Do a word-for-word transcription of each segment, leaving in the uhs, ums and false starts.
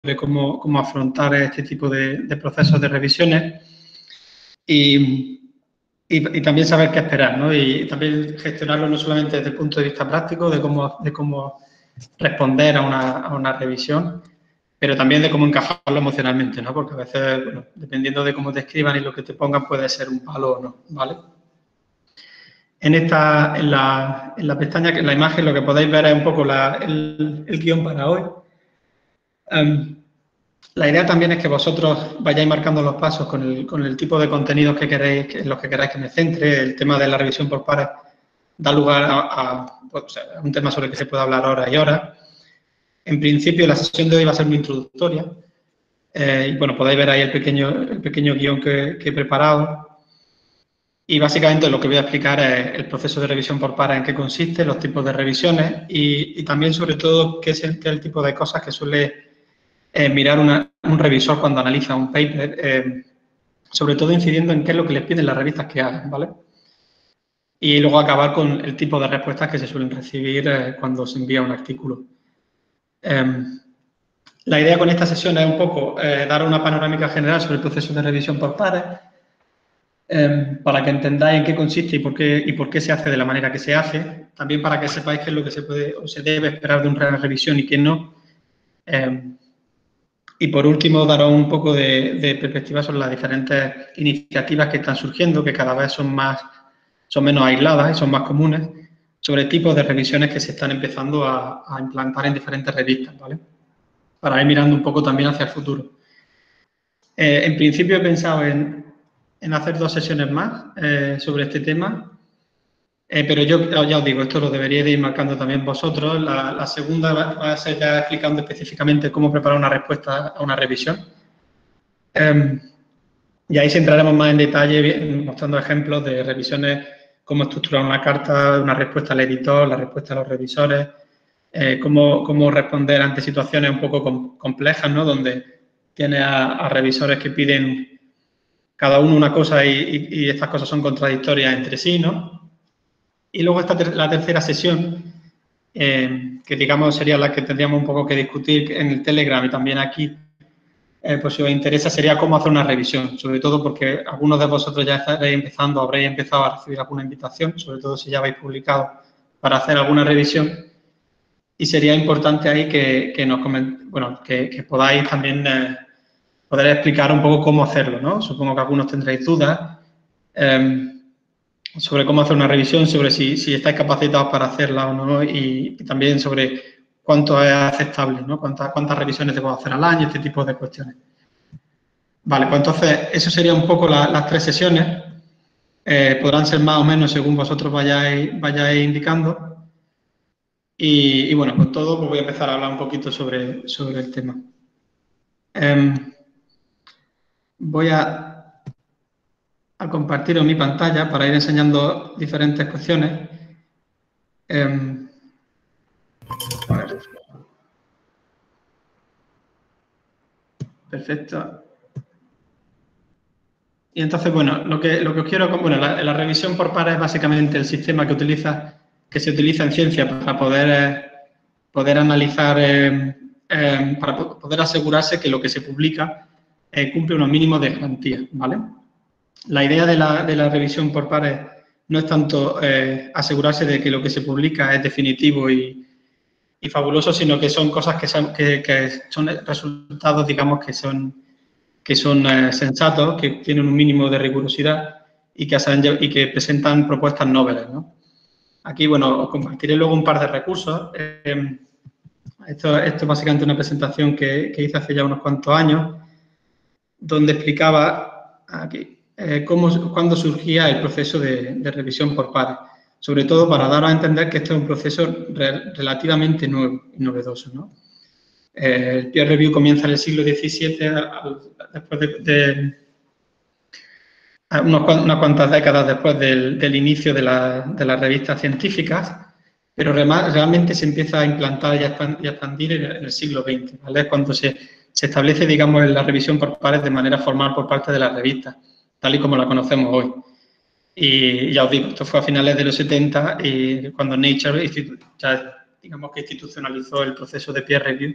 de cómo, cómo afrontar este tipo de, de procesos de revisiones y, y, y también saber qué esperar, ¿no? Y también gestionarlo no solamente desde el punto de vista práctico, de cómo, de cómo responder a una, a una revisión, pero también de cómo encajarlo emocionalmente, ¿no? Porque a veces, bueno, dependiendo de cómo te escriban y lo que te pongan, puede ser un palo o no, ¿vale? En esta, en la, en la pestaña, en la imagen, lo que podéis ver es un poco la, el, el guión para hoy. Um, la idea también es que vosotros vayáis marcando los pasos con el, con el tipo de contenidos que queréis, que, en los que queráis que me centre. El tema de la revisión por pares da lugar a, a, pues, a un tema sobre el que se puede hablar horas y horas. En principio, la sesión de hoy va a ser muy introductoria. Eh, y bueno, podéis ver ahí el pequeño, el pequeño guión que, que he preparado. Y básicamente lo que voy a explicar es el proceso de revisión por pares, en qué consiste, los tipos de revisiones y, y también, sobre todo, qué es el, qué es el tipo de cosas que suele eh, mirar una, un revisor cuando analiza un paper, eh, sobre todo incidiendo en qué es lo que les piden las revistas que hagan, ¿vale? Y luego acabar con el tipo de respuestas que se suelen recibir eh, cuando se envía un artículo. Eh, la idea con esta sesión es un poco eh, dar una panorámica general sobre el proceso de revisión por pares, Eh, para que entendáis en qué consiste y por qué, y por qué se hace de la manera que se hace. También para que sepáis qué es lo que se puede o se debe esperar de una revisión y qué no. Eh, y por último, daros un poco de, de perspectiva sobre las diferentes iniciativas que están surgiendo, que cada vez son, más, son menos aisladas y son más comunes, sobre tipos de revisiones que se están empezando a, a implantar en diferentes revistas, ¿vale? Para ir mirando un poco también hacia el futuro. Eh, en principio he pensado en en hacer dos sesiones más eh, sobre este tema, eh, pero yo ya os digo, esto lo deberíais de ir marcando también vosotros. La, la segunda va a ser ya explicando específicamente cómo preparar una respuesta a una revisión. Eh, y ahí sí entraremos más en detalle mostrando ejemplos de revisiones, cómo estructurar una carta, una respuesta al editor, la respuesta a los revisores, eh, cómo, cómo responder ante situaciones un poco com complejas, ¿no? Donde tiene a, a revisores que piden cada uno una cosa y, y, y estas cosas son contradictorias entre sí, ¿no? Y luego está ter la tercera sesión, eh, que digamos sería la que tendríamos un poco que discutir en el Telegram y también aquí, eh, pues si os interesa, sería cómo hacer una revisión, sobre todo porque algunos de vosotros ya estaréis empezando, habréis empezado a recibir alguna invitación, sobre todo si ya habéis publicado, para hacer alguna revisión. Y sería importante ahí que, que nos coment bueno, que, que podáis también eh, poder explicar un poco cómo hacerlo, ¿no? Supongo que algunos tendréis dudas eh, sobre cómo hacer una revisión, sobre si, si estáis capacitados para hacerla o no y, y también sobre cuánto es aceptable, ¿no? Cuántas, cuántas revisiones debo hacer al año, este tipo de cuestiones. Vale, pues entonces, eso sería un poco la, las tres sesiones. Eh, podrán ser más o menos según vosotros vayáis, vayáis indicando. Y, y bueno, con todo, pues voy a empezar a hablar un poquito sobre, sobre el tema. Eh, voy a, a compartir mi pantalla para ir enseñando diferentes cuestiones. Eh, a ver. Perfecto. Y entonces, bueno, lo que, lo que os quiero... Bueno, la, la revisión por pares es básicamente el sistema que, utiliza, que se utiliza en ciencia para poder, eh, poder analizar, eh, eh, para poder asegurarse que lo que se publica eh, cumple unos mínimos de garantía, ¿vale? La idea de la, de la revisión por pares no es tanto eh, asegurarse de que lo que se publica es definitivo y, y fabuloso, sino que son cosas que son, que, que son resultados, digamos, que son... que son eh, sensatos, que tienen un mínimo de rigurosidad y que, y que presentan propuestas noveles, ¿no? Aquí, bueno, os compartiré luego un par de recursos. Eh, esto, esto es básicamente una presentación que, que hice hace ya unos cuantos años, donde explicaba aquí eh, cómo, cuándo surgía el proceso de, de revisión por pares, sobre todo para dar a entender que este es un proceso re, relativamente nuevo y novedoso, ¿no? Eh, el peer review comienza en el siglo diecisiete, al, después de, de unos, unas cuantas décadas después del, del inicio de, la, de las revistas científicas, pero realmente se empieza a implantar y a expandir en el siglo veinte, ¿vale? Cuando se, se establece, digamos, la revisión por pares de manera formal por parte de las revistas, tal y como la conocemos hoy. Y ya os digo, esto fue a finales de los setenta, y cuando Nature ya, digamos que institucionalizó el proceso de peer review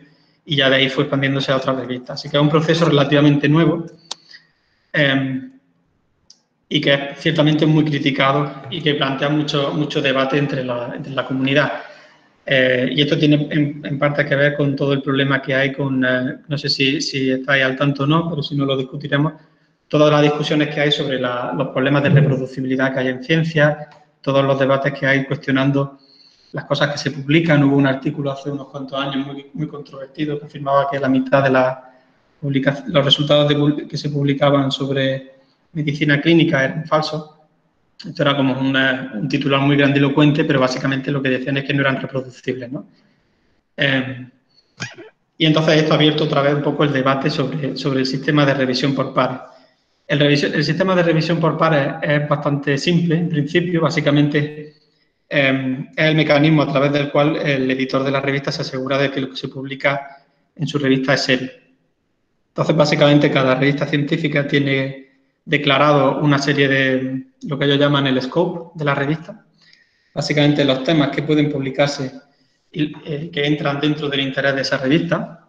y ya de ahí fue expandiéndose a otras revistas. Así que es un proceso relativamente nuevo eh, y que es ciertamente muy criticado y que plantea mucho, mucho debate entre la, entre la comunidad. Eh, y esto tiene en, en parte que ver con todo el problema que hay con, eh, no sé si, si estáis al tanto o no, pero si no lo discutiremos, todas las discusiones que hay sobre la, los problemas de reproducibilidad que hay en ciencia, todos los debates que hay cuestionando las cosas que se publican. Hubo un artículo hace unos cuantos años muy, muy controvertido que afirmaba que la mitad de la los resultados de, que se publicaban sobre medicina clínica eran falsos. Esto era como una, un titular muy grandilocuente, pero básicamente lo que decían es que no eran reproducibles, ¿no? Eh, y entonces esto ha abierto otra vez un poco el debate sobre, sobre el sistema de revisión por pares. El, revisión, el sistema de revisión por pares es, es bastante simple, en principio, básicamente eh, es el mecanismo a través del cual el editor de la revista se asegura de que lo que se publica en su revista es serio. Entonces, básicamente, cada revista científica tiene declarado una serie de lo que ellos llaman el scope de la revista. Básicamente, los temas que pueden publicarse y eh, que entran dentro del interés de esa revista.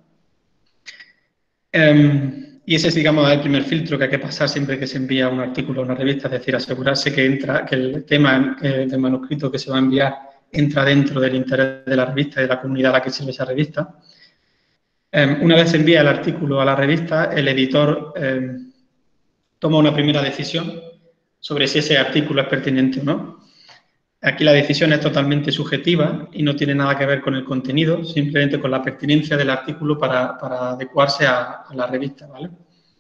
Eh, y ese es, digamos, el primer filtro que hay que pasar siempre que se envía un artículo a una revista, es decir, asegurarse que, entra, que el tema eh, del manuscrito que se va a enviar entra dentro del interés de la revista y de la comunidad a la que sirve esa revista. Eh, una vez se envía el artículo a la revista, el editor eh, toma una primera decisión sobre si ese artículo es pertinente o no. Aquí la decisión es totalmente subjetiva y no tiene nada que ver con el contenido, simplemente con la pertinencia del artículo para, para adecuarse a, a la revista, ¿vale?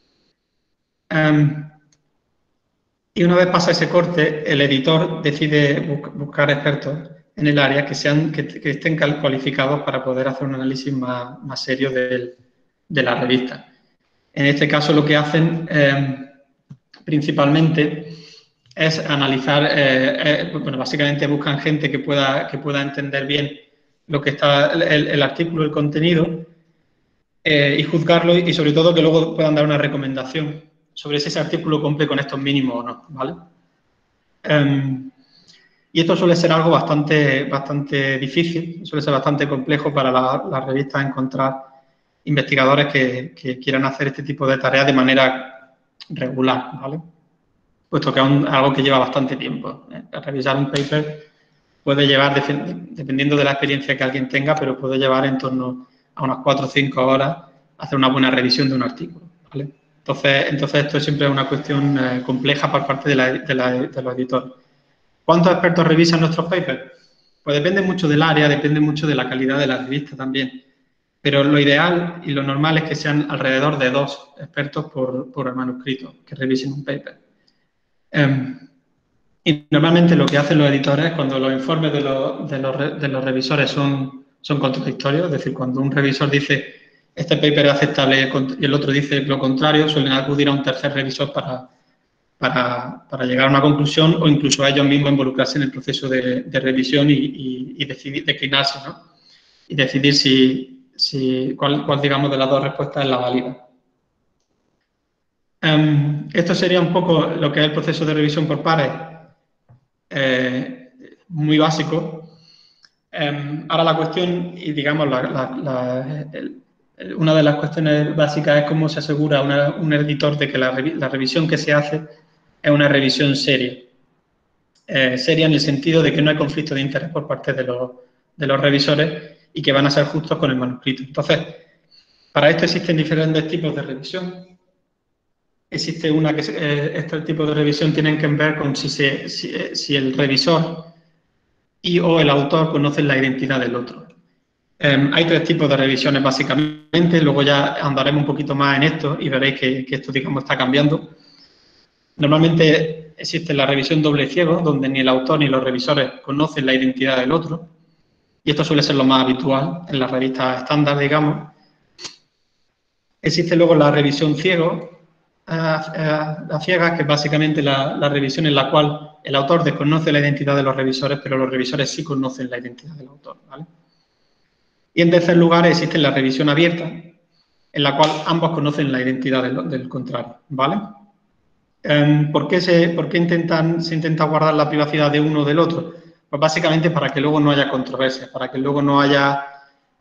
Um, y una vez pasa ese corte, el editor decide bu buscar expertos en el área que, sean, que, que estén cualificados para poder hacer un análisis más, más serio de, de la revista. En este caso, lo que hacen eh, principalmente es analizar, eh, eh, bueno, básicamente buscan gente que pueda, que pueda entender bien lo que está el, el artículo, el contenido, eh, y juzgarlo, y sobre todo que luego puedan dar una recomendación sobre si ese artículo cumple con estos mínimos o no, ¿vale? Um, y esto suele ser algo bastante, bastante difícil, suele ser bastante complejo para las la revistas encontrar investigadores que, que quieran hacer este tipo de tareas de manera regular, ¿vale? Puesto que es un, algo que lleva bastante tiempo. ¿eh? Revisar un paper puede llevar, dependiendo de la experiencia que alguien tenga, pero puede llevar en torno a unas cuatro o cinco horas hacer una buena revisión de un artículo, ¿vale? Entonces, entonces esto siempre es una cuestión eh, compleja por parte de, la, de, la, de los editores. ¿Cuántos expertos revisan nuestros papers? Pues depende mucho del área, depende mucho de la calidad de la revista también. Pero lo ideal y lo normal es que sean alrededor de dos expertos por, por manuscrito que revisen un paper. Um, y normalmente lo que hacen los editores cuando los informes de los, de los, de los revisores son, son contradictorios, es decir, cuando un revisor dice este paper es aceptable y el otro dice lo contrario, suelen acudir a un tercer revisor para, para, para llegar a una conclusión o incluso a ellos mismos involucrarse en el proceso de, de revisión y, y, y decidir, declinarse, ¿no? Y decidir si, si cuál, cuál, digamos, de las dos respuestas es la válida. Um, esto sería un poco lo que es el proceso de revisión por pares, eh, muy básico. Um, ahora la cuestión, y digamos, la, la, la, el, una de las cuestiones básicas es cómo se asegura una, un editor de que la, la revisión que se hace es una revisión seria. Eh, seria en el sentido de que no hay conflicto de interés por parte de los, de los revisores y que van a ser justos con el manuscrito. Entonces, para esto existen diferentes tipos de revisión. Existe una que, eh, este tipo de revisión tienen que ver con si, se, si, si el revisor y o el autor conocen la identidad del otro. Eh, hay tres tipos de revisiones básicamente, luego ya andaremos un poquito más en esto y veréis que, que esto, digamos, está cambiando. Normalmente existe la revisión doble ciego, donde ni el autor ni los revisores conocen la identidad del otro, y esto suele ser lo más habitual en las revistas estándar, digamos. Existe luego la revisión ciego, a, a, a ciegas, que es básicamente la, la revisión en la cual el autor desconoce la identidad de los revisores, pero los revisores sí conocen la identidad del autor, ¿vale? Y en tercer lugar existe la revisión abierta, en la cual ambos conocen la identidad del, del contrario, ¿vale? Um, ¿Por qué, se, por qué intentan, se intenta guardar la privacidad de uno o del otro? Pues básicamente para que luego no haya controversia, para que luego no haya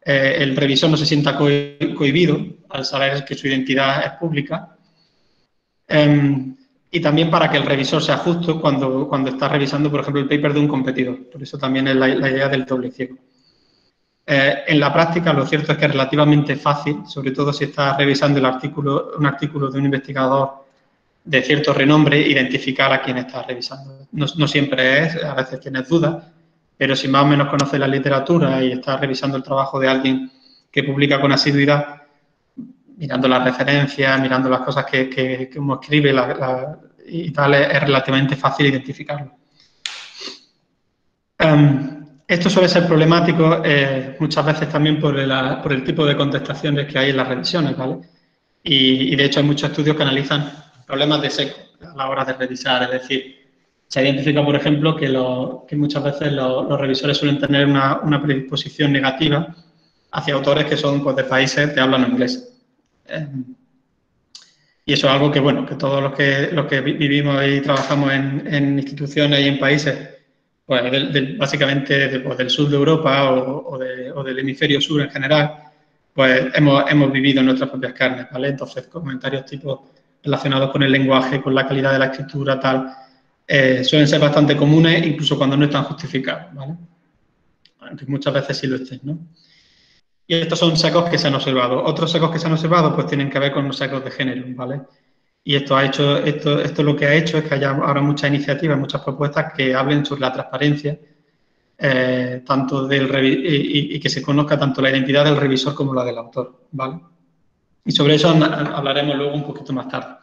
eh, el revisor no se sienta co cohibido al saber que su identidad es pública. Eh, y también para que el revisor sea justo cuando, cuando está revisando, por ejemplo, el paper de un competidor. Por eso también es la, la idea del doble ciego. Eh, en la práctica, lo cierto es que es relativamente fácil, sobre todo si estás revisando el artículo, un artículo de un investigador de cierto renombre, identificar a quién estás revisando. No, no siempre es, a veces tienes dudas, pero si más o menos conoces la literatura y estás revisando el trabajo de alguien que publica con asiduidad, mirando las referencias, mirando las cosas que, que, que uno escribe la, la, y tal, es, es relativamente fácil identificarlo. Um, esto suele ser problemático eh, muchas veces también por, la, por el tipo de contestaciones que hay en las revisiones, ¿vale? Y, y de hecho hay muchos estudios que analizan problemas de seco a la hora de revisar, es decir, se identifica, por ejemplo, que, lo, que muchas veces lo, los revisores suelen tener una, una predisposición negativa hacia autores que son pues, de países que hablan inglés. Eh, y eso es algo que, bueno, que todos los que, los que vivimos y trabajamos en, en instituciones y en países, pues del, del, básicamente de, pues, del sur de Europa o, o, de, o del hemisferio sur en general, pues hemos, hemos vivido en nuestras propias carnes, ¿vale? Entonces, comentarios tipo relacionados con el lenguaje, con la calidad de la escritura, tal, eh, suelen ser bastante comunes, incluso cuando no están justificados, ¿vale? Aunque muchas veces sí lo estén, ¿no? Y estos son sesgos que se han observado. Otros sesgos que se han observado, pues tienen que ver con los sesgos de género, ¿vale? Y esto ha hecho, esto, esto lo que ha hecho es que haya ahora muchas iniciativas, muchas propuestas que hablen sobre la transparencia, eh, tanto del y, y que se conozca tanto la identidad del revisor como la del autor, ¿vale? Y sobre eso hablaremos luego un poquito más tarde.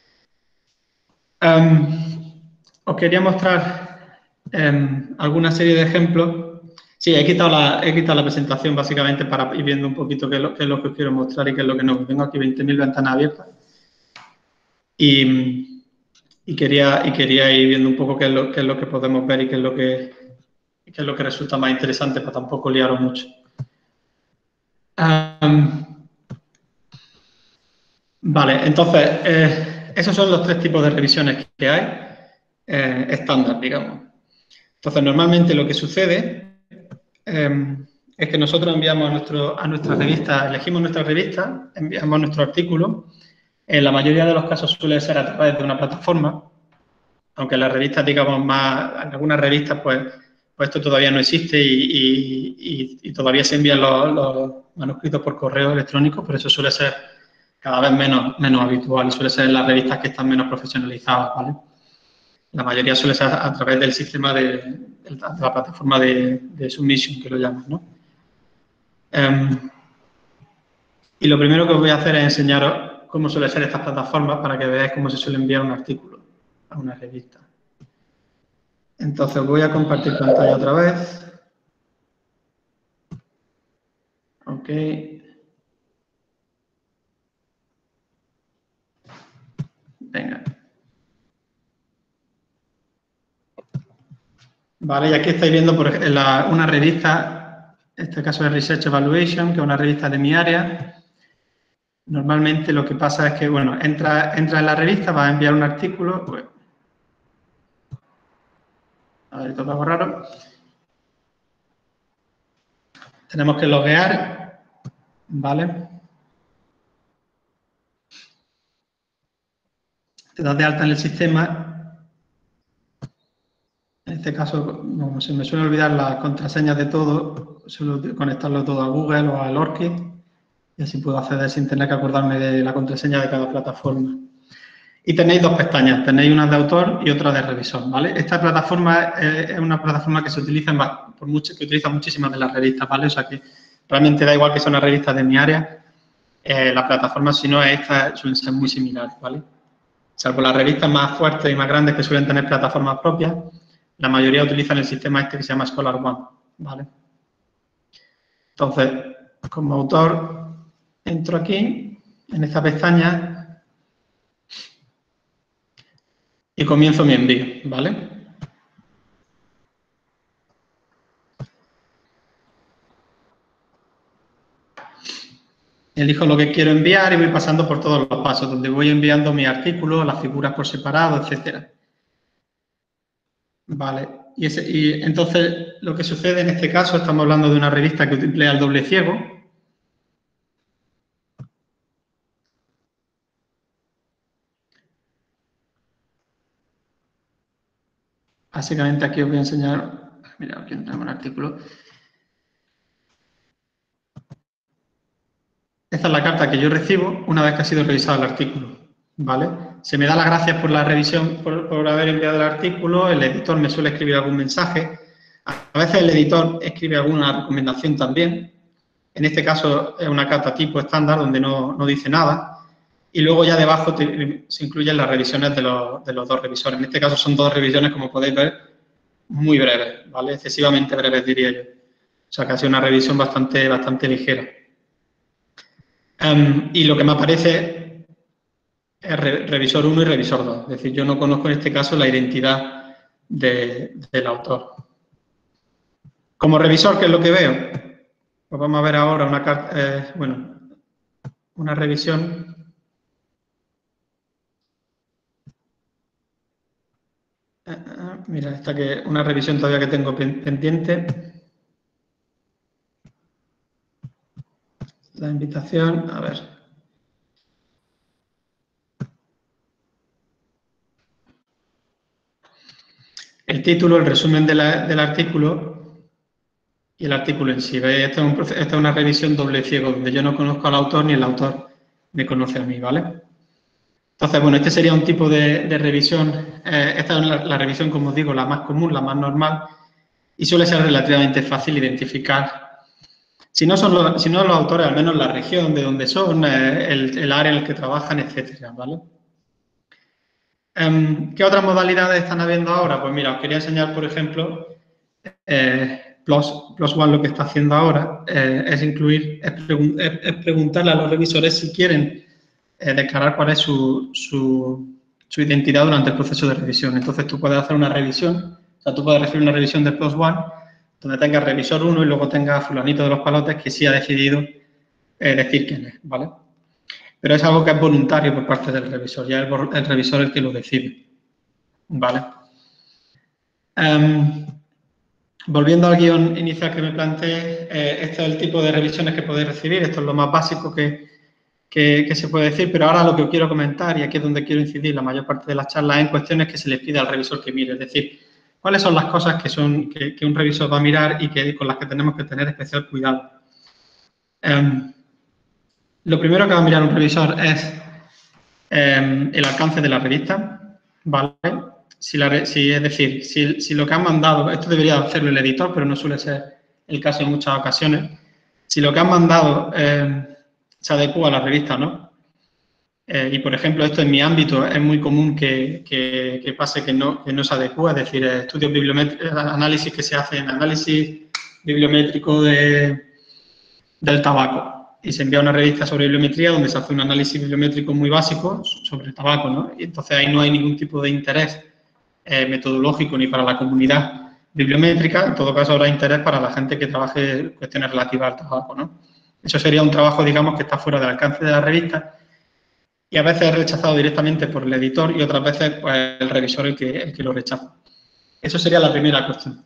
Um, os quería mostrar um, alguna serie de ejemplos. Sí, he quitado, la, he quitado la presentación básicamente para ir viendo un poquito qué es lo, qué es lo que os quiero mostrar y qué es lo que no. Tengo aquí veinte mil ventanas abiertas. Y, y, quería, y quería ir viendo un poco qué es, lo, qué es lo que podemos ver y qué es lo que, qué es lo que resulta más interesante para tampoco liaros mucho. Um, vale, entonces, eh, esos son los tres tipos de revisiones que hay eh, estándar, digamos. Entonces, normalmente lo que sucede eh, es que nosotros enviamos a, nuestro, a nuestra revista, elegimos nuestra revista, enviamos nuestro artículo. En la mayoría de los casos suele ser a través de una plataforma, aunque en las revistas, digamos, más, en algunas revistas, pues, pues esto todavía no existe y, y, y, y todavía se envían los, los manuscritos por correo electrónico, pero eso suele ser cada vez menos, menos habitual y suele ser en las revistas que están menos profesionalizadas, ¿vale? La mayoría suele ser a través del sistema de, de la plataforma de, de submission, que lo llaman, ¿no? Um, y lo primero que os voy a hacer es enseñaros cómo suelen ser estas plataformas para que veáis cómo se suele enviar un artículo a una revista. Entonces voy a compartir pantalla otra vez. Ok. Venga. Vale, y aquí estáis viendo por ejemplo, la, una revista, en este caso es Research Evaluation, que es una revista de mi área. Normalmente lo que pasa es que, bueno, entra, entra en la revista, va a enviar un artículo. Pues, a ver, todo algo raro. Tenemos que loguear, ¿vale? Te das de alta en el sistema. En este caso, como se me suele olvidar las contraseñas de todo, suelo conectarlo todo a Google o al ORCID y así puedo acceder sin tener que acordarme de la contraseña de cada plataforma. Y tenéis dos pestañas, tenéis una de autor y otra de revisor, ¿vale? Esta plataforma es una plataforma que se utiliza en, por mucho, que utiliza muchísimas de las revistas, ¿vale? O sea que realmente da igual que sea una revista de mi área, eh, las plataformas, si no es esta, suelen ser muy similares, ¿vale? Salvo las revistas más fuertes y más grandes que suelen tener plataformas propias, la mayoría utilizan el sistema este que se llama Scholar One, ¿vale? Entonces, como autor, entro aquí, en esta pestaña, y comienzo mi envío, ¿vale? Elijo lo que quiero enviar y voy pasando por todos los pasos, donde voy enviando mi artículo, las figuras por separado, etcétera. Vale. Y, ese, y entonces, lo que sucede en este caso, estamos hablando de una revista que emplea el doble ciego. Básicamente aquí os voy a enseñar, mira, aquí tenemos un artículo. Esta es la carta que yo recibo una vez que ha sido revisado el artículo, ¿vale? Se me da las gracias por la revisión, por, por haber enviado el artículo, el editor me suele escribir algún mensaje, a veces el editor escribe alguna recomendación también, en este caso es una carta tipo estándar donde no, no dice nada, y luego ya debajo te, se incluyen las revisiones de los, de los dos revisores. En este caso son dos revisiones, como podéis ver, muy breves, ¿vale? Excesivamente breves, diría yo. O sea, que ha sido una revisión bastante, bastante ligera. Um, y lo que me aparece es re, revisor uno y revisor dos. Es decir, yo no conozco en este caso la identidad de, del autor. Como revisor, ¿qué es lo que veo? Pues vamos a ver ahora una carta, eh, bueno, una revisión. Uh, uh, mira, esta que una revisión todavía que tengo pendiente. La invitación, a ver. El título, el resumen de la, del artículo y el artículo en sí. ¿Veis? Esta es, un, esta es una revisión doble ciego, donde yo no conozco al autor ni el autor me conoce a mí, ¿vale? Entonces, bueno, este sería un tipo de, de revisión. Eh, esta es la, la revisión, como os digo, la más común, la más normal, y suele ser relativamente fácil identificar. Si no son los, si no los autores, al menos la región de donde son, eh, el, el área en el que trabajan, etcétera, ¿vale? Um, ¿Qué otras modalidades están habiendo ahora? Pues mira, os quería enseñar, por ejemplo, eh, Plus, Plus One lo que está haciendo ahora eh, es incluir, es, pregun es, es preguntarle a los revisores si quieren eh, declarar cuál es su, su, su identidad durante el proceso de revisión. Entonces, tú puedes hacer una revisión, o sea, tú puedes recibir una revisión de Plus One donde tengas revisor uno y luego tengas fulanito de los palotes que sí ha decidido eh, decir quién es, ¿vale? Pero es algo que es voluntario por parte del revisor, ya es el, el revisor el que lo decide, ¿vale? Um, volviendo al guión inicial que me planteé, eh, este es el tipo de revisiones que podéis recibir, esto es lo más básico que, que, que se puede decir, pero ahora lo que quiero comentar, y aquí es donde quiero incidir la mayor parte de las charlas, en cuestiones que se les pide al revisor que mire, es decir, cuáles son las cosas que, son, que, que un revisor va a mirar y que, con las que tenemos que tener especial cuidado. Um, lo primero que va a mirar un revisor es eh, el alcance de la revista, ¿vale? Si, la, si es decir, si, si lo que han mandado, esto debería hacerlo el editor, pero no suele ser el caso en muchas ocasiones, si lo que han mandado eh, se adecua a la revista, ¿no? Eh, y, por ejemplo, esto en mi ámbito es muy común que, que, que pase que no, que no se adecua, es decir, estudios bibliométricos, análisis que se hacen, análisis bibliométrico de, del tabaco. Y se envía una revista sobre bibliometría donde se hace un análisis bibliométrico muy básico sobre el tabaco, ¿no? Y entonces ahí no hay ningún tipo de interés eh, metodológico ni para la comunidad bibliométrica, en todo caso habrá interés para la gente que trabaje cuestiones relativas al tabaco, ¿no? Eso sería un trabajo, digamos, que está fuera del alcance de la revista y a veces es rechazado directamente por el editor y otras veces pues, el revisor el que, el que lo rechaza. Eso sería la primera cuestión.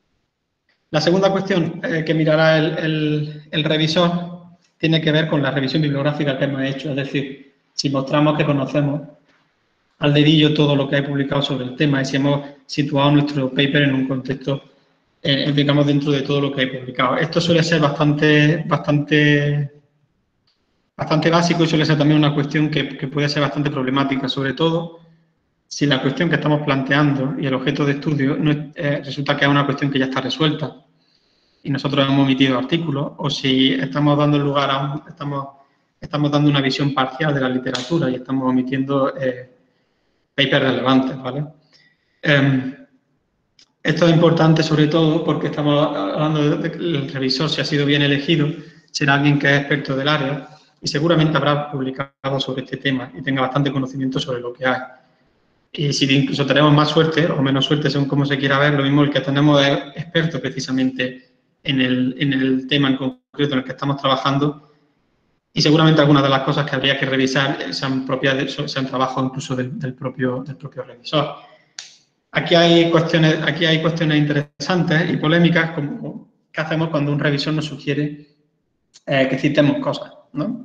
La segunda cuestión eh, que mirará el, el, el revisor tiene que ver con la revisión bibliográfica que hemos hecho, es decir, si mostramos que conocemos al dedillo todo lo que hay publicado sobre el tema y si hemos situado nuestro paper en un contexto, eh, digamos, dentro de todo lo que hay publicado. Esto suele ser bastante, bastante, bastante básico y suele ser también una cuestión que, que puede ser bastante problemática, sobre todo si la cuestión que estamos planteando y el objeto de estudio no es, eh, resulta que es una cuestión que ya está resuelta y nosotros hemos omitido artículos, o si estamos dando lugar a un, estamos, estamos dando una visión parcial de la literatura y estamos omitiendo eh, papers relevantes, ¿vale? Eh, esto es importante sobre todo porque estamos hablando de que el revisor, si ha sido bien elegido, será alguien que es experto del área y seguramente habrá publicado sobre este tema y tenga bastante conocimiento sobre lo que hay. Y si incluso tenemos más suerte o menos suerte, según cómo se quiera ver, lo mismo el que tenemos es experto precisamente en el, en el tema en concreto en el que estamos trabajando y seguramente algunas de las cosas que habría que revisar sean propias de, sean trabajo incluso del, del, propio, del propio revisor. Aquí hay cuestiones, aquí hay cuestiones interesantes y polémicas, como qué hacemos cuando un revisor nos sugiere eh, que citemos cosas, ¿no?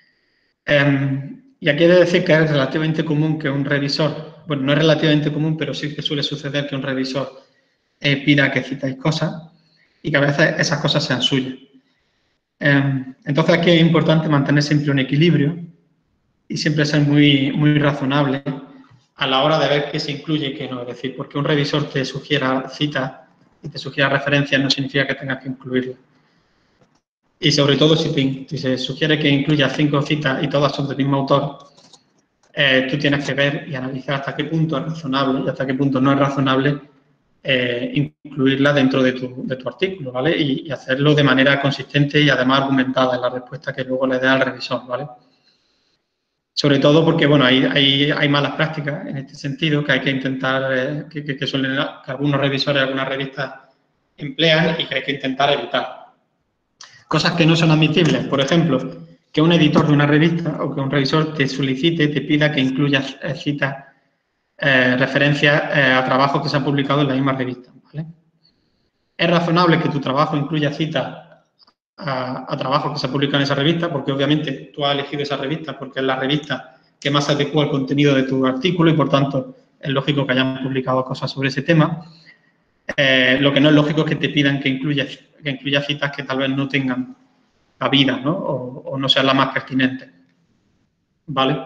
Eh, y aquí he de decir que es relativamente común que un revisor, bueno, no es relativamente común, pero sí que suele suceder que un revisor eh, pida que citéis cosas y que a veces esas cosas sean suyas. Eh, entonces aquí es importante mantener siempre un equilibrio y siempre ser muy, muy razonable a la hora de ver qué se incluye y qué no. Es decir, porque un revisor te sugiera citas y te sugiera referencias no significa que tengas que incluirlas. Y sobre todo si, te, si se sugiere que incluyas cinco citas y todas son del mismo autor, eh, tú tienes que ver y analizar hasta qué punto es razonable y hasta qué punto no es razonable eh, incluirla dentro de tu, de tu artículo, ¿vale? Y, y hacerlo de manera consistente y además argumentada en la respuesta que luego le dé al revisor, ¿vale? Sobre todo porque, bueno, hay, hay, hay malas prácticas en este sentido que hay que intentar, eh, que, que, que, suelen, que algunos revisores, algunas revistas emplean y que hay que intentar evitar. Cosas que no son admisibles, por ejemplo, que un editor de una revista o que un revisor te solicite, te pida que incluyas eh, citas, eh, referencias eh, a trabajos que se han publicado en la misma revista, ¿vale? Es razonable que tu trabajo incluya citas a, a trabajos que se publican en esa revista, porque obviamente tú has elegido esa revista porque es la revista que más se adecua al contenido de tu artículo y, por tanto, es lógico que hayan publicado cosas sobre ese tema. Eh, lo que no es lógico es que te pidan que incluya, que incluya citas que tal vez no tengan cabida, ¿no? O, o no sean las más pertinentes, ¿vale?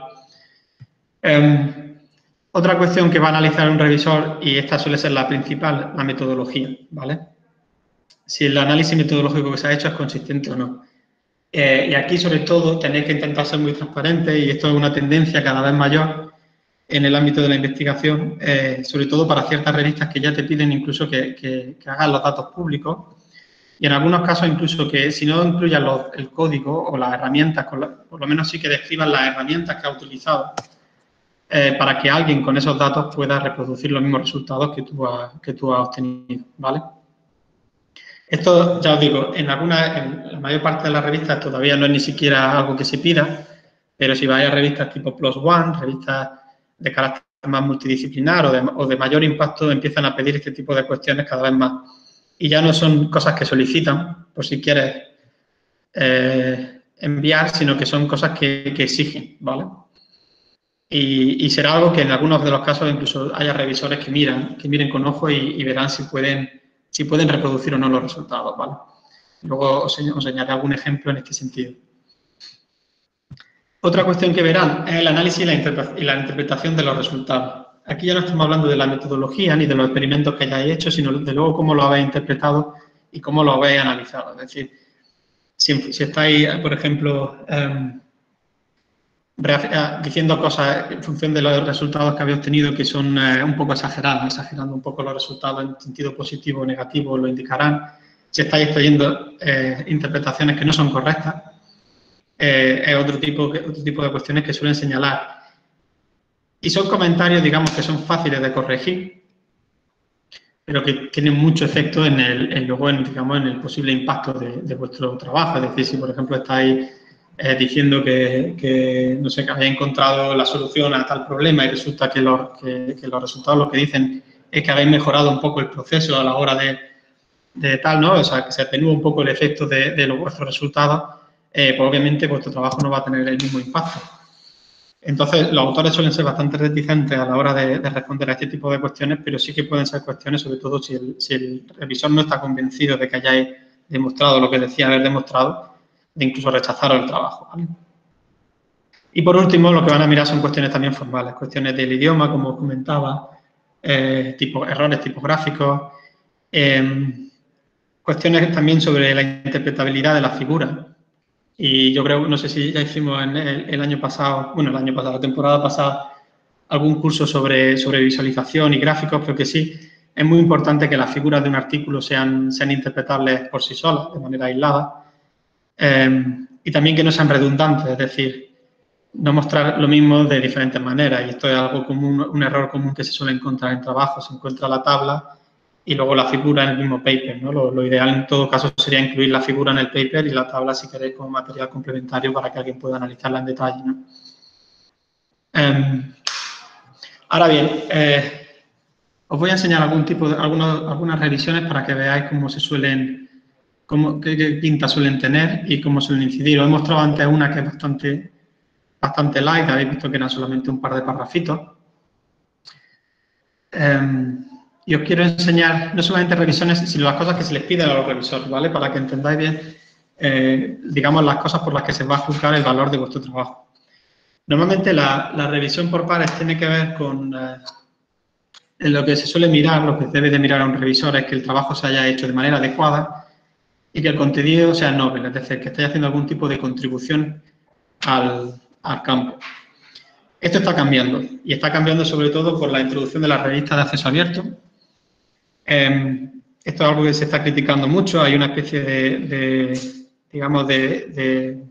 Eh, otra cuestión que va a analizar un revisor, y esta suele ser la principal, la metodología, ¿vale? Si el análisis metodológico que se ha hecho es consistente o no. Eh, y aquí, sobre todo, tenéis que intentar ser muy transparentes y esto es una tendencia cada vez mayor en el ámbito de la investigación, eh, sobre todo para ciertas revistas que ya te piden incluso que, que, que hagas los datos públicos y en algunos casos incluso que si no incluyas los, el código o las herramientas, con la, por lo menos sí que describan las herramientas que has utilizado eh, para que alguien con esos datos pueda reproducir los mismos resultados que tú has, que tú has obtenido, ¿vale? Esto, ya os digo, en, alguna, en la mayor parte de las revistas todavía no es ni siquiera algo que se pida, pero si vais a revistas tipo Plus One, revistas de carácter más multidisciplinar o de, o de mayor impacto, empiezan a pedir este tipo de cuestiones cada vez más. Y ya no son cosas que solicitan, por si quieres eh, enviar, sino que son cosas que, que exigen, ¿vale? Y, y será algo que en algunos de los casos incluso haya revisores que miran, que miren con ojo y, y verán si pueden si pueden reproducir o no los resultados, ¿vale? Luego os enseñaré algún ejemplo en este sentido. Otra cuestión que verán es el análisis y la interpretación de los resultados. Aquí ya no estamos hablando de la metodología ni de los experimentos que hayáis hecho, sino de luego cómo lo habéis interpretado y cómo lo habéis analizado. Es decir, si, si estáis, por ejemplo, eh, diciendo cosas en función de los resultados que habéis obtenido que son eh, un poco exagerados, exagerando un poco los resultados en sentido positivo o negativo, lo indicarán. Si estáis extrayendo eh, interpretaciones que no son correctas, eh, es otro tipo, otro tipo de cuestiones que suelen señalar. Y son comentarios, digamos, que son fáciles de corregir, pero que tienen mucho efecto en el, en, luego en, digamos, en el posible impacto de, de vuestro trabajo. Es decir, si, por ejemplo, estáis Eh, diciendo que, que, no sé, que habéis encontrado la solución a tal problema y resulta que los, que, que los resultados lo que dicen es que habéis mejorado un poco el proceso a la hora de, de tal, ¿no? O sea, que se atenúa un poco el efecto de, de los vuestros resultados, eh, pues obviamente vuestro trabajo no va a tener el mismo impacto. Entonces, los autores suelen ser bastante reticentes a la hora de, de responder a este tipo de cuestiones, pero sí que pueden ser cuestiones, sobre todo si el, si el revisor no está convencido de que hayáis demostrado lo que decía haber demostrado, de incluso rechazaros el trabajo, ¿vale? Y por último, lo que van a mirar son cuestiones también formales, cuestiones del idioma, como os comentaba, eh, tipo, errores tipográficos, eh, cuestiones también sobre la interpretabilidad de las figuras. Y yo creo, no sé si ya hicimos en el, el año pasado, bueno, el año pasado, la temporada pasada, algún curso sobre, sobre visualización y gráficos, pero que sí, es muy importante que las figuras de un artículo sean, sean interpretables por sí solas, de manera aislada. Eh, y también que no sean redundantes, es decir, no mostrar lo mismo de diferentes maneras. Y esto es algo común, un error común que se suele encontrar en trabajo. Se encuentra la tabla y luego la figura en el mismo paper, ¿no? Lo, lo ideal en todo caso sería incluir la figura en el paper y la tabla, si queréis, como material complementario para que alguien pueda analizarla en detalle, ¿no? Eh, ahora bien, eh, Os voy a enseñar algún tipo de, algunos, algunas revisiones para que veáis cómo se suelen, cómo, qué, qué pinta suelen tener y cómo suelen incidir. Os he mostrado antes una que es bastante, bastante light, habéis visto que eran solamente un par de parrafitos. Eh, y os quiero enseñar no solamente revisiones, sino las cosas que se les piden a los revisores, ¿vale? Para que entendáis bien, eh, digamos, las cosas por las que se va a juzgar el valor de vuestro trabajo. Normalmente la, la revisión por pares tiene que ver con eh, en lo que se suele mirar, lo que debe de mirar a un revisor es que el trabajo se haya hecho de manera adecuada y que el contenido sea noble, es decir, que estéis haciendo algún tipo de contribución al, al campo. Esto está cambiando y está cambiando sobre todo por la introducción de las revistas de acceso abierto. Eh, esto es algo que se está criticando mucho, hay una especie de, de digamos, de, de,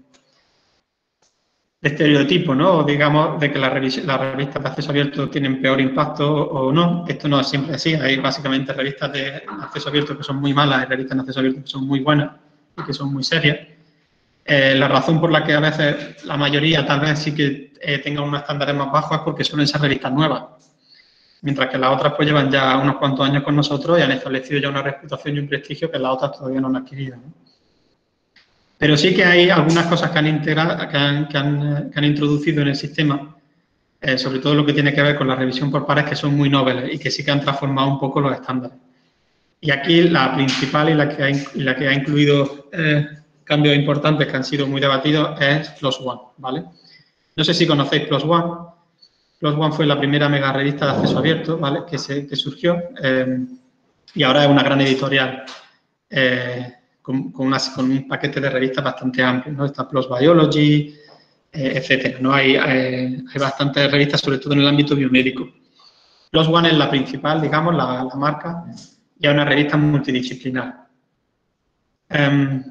de estereotipo, ¿no? O digamos, de que las, revis las revistas de acceso abierto tienen peor impacto o no. Esto no es siempre así, hay básicamente revistas de acceso abierto que son muy malas y revistas de acceso abierto que son muy buenas y que son muy serias. Eh, la razón por la que a veces la mayoría tal vez sí que eh, tengan unos estándares más bajos es porque suelen ser revistas nuevas, mientras que las otras pues llevan ya unos cuantos años con nosotros y han establecido ya una reputación y un prestigio que las otras todavía no han adquirido, ¿no? Pero sí que hay algunas cosas que han, integrado, que han, que han, que han introducido en el sistema, eh, sobre todo lo que tiene que ver con la revisión por pares, que son muy nobles y que sí que han transformado un poco los estándares. Y aquí la principal y la que ha, y la que ha incluido eh, cambios importantes que han sido muy debatidos es PLOS ONE, ¿vale? No sé si conocéis PLOS ONE. PLOS ONE fue la primera mega revista de acceso abierto, ¿vale? Que, se, que surgió eh, y ahora es una gran editorial eh, con, con, unas, con un paquete de revistas bastante amplio, ¿no? Está PLOS Biology, eh, etcétera, ¿no? Hay, eh, hay bastantes revistas, sobre todo en el ámbito biomédico. PLOS ONE es la principal, digamos, la, la marca, y es una revista multidisciplinar. Um,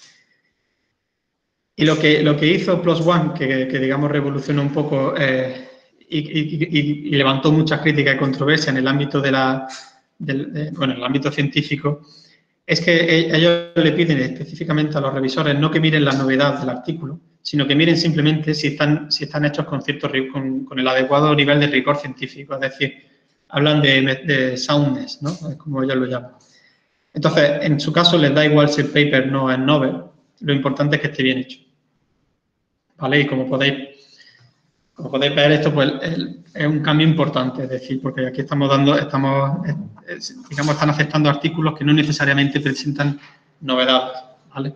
y lo que, lo que hizo PLOS ONE, que, que digamos revolucionó un poco eh, y, y, y, y levantó muchas críticas y controversias en el ámbito de la, del, de, bueno, en el ámbito científico, es que ellos le piden específicamente a los revisores no que miren la novedad del artículo, sino que miren simplemente si están, si están hechos con, cierto, con, con el adecuado nivel de rigor científico, es decir, hablan de, de soundness, ¿no? Como ellos lo llaman. Entonces, en su caso, les da igual si el paper no es novel, lo importante es que esté bien hecho, ¿vale? Y como podéis, como podéis ver, esto pues, es un cambio importante, es decir, porque aquí estamos dando, estamos, digamos, están aceptando artículos que no necesariamente presentan novedades, ¿vale?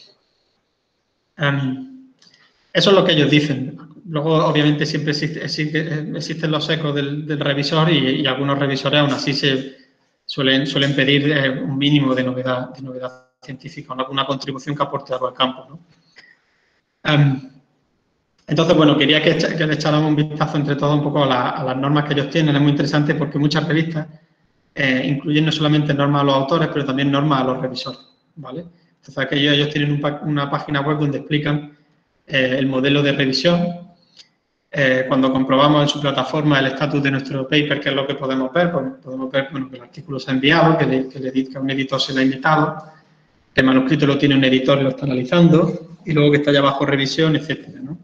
Um, eso es lo que ellos dicen. Luego, obviamente, siempre existe, existe, existen los ecos del, del revisor y, y algunos revisores aún así se suelen, suelen pedir eh, un mínimo de novedad, de novedad científica, alguna contribución que aporte algo al campo, ¿no? Um, entonces, bueno, quería que, que le echáramos un vistazo entre todos un poco a, la, a las normas que ellos tienen. Es muy interesante porque muchas revistas eh, incluyen no solamente normas a los autores, pero también normas a los revisores, ¿vale? Entonces, aquí ellos, ellos tienen un, una página web donde explican eh, el modelo de revisión. Eh, cuando comprobamos en su plataforma el estatus de nuestro paper, que es lo que podemos ver, pues podemos ver bueno, que el artículo se ha enviado, que, le, que, le, que un editor se le ha invitado, que el manuscrito lo tiene un editor y lo está analizando, y luego que está ya bajo revisión, etcétera, ¿no?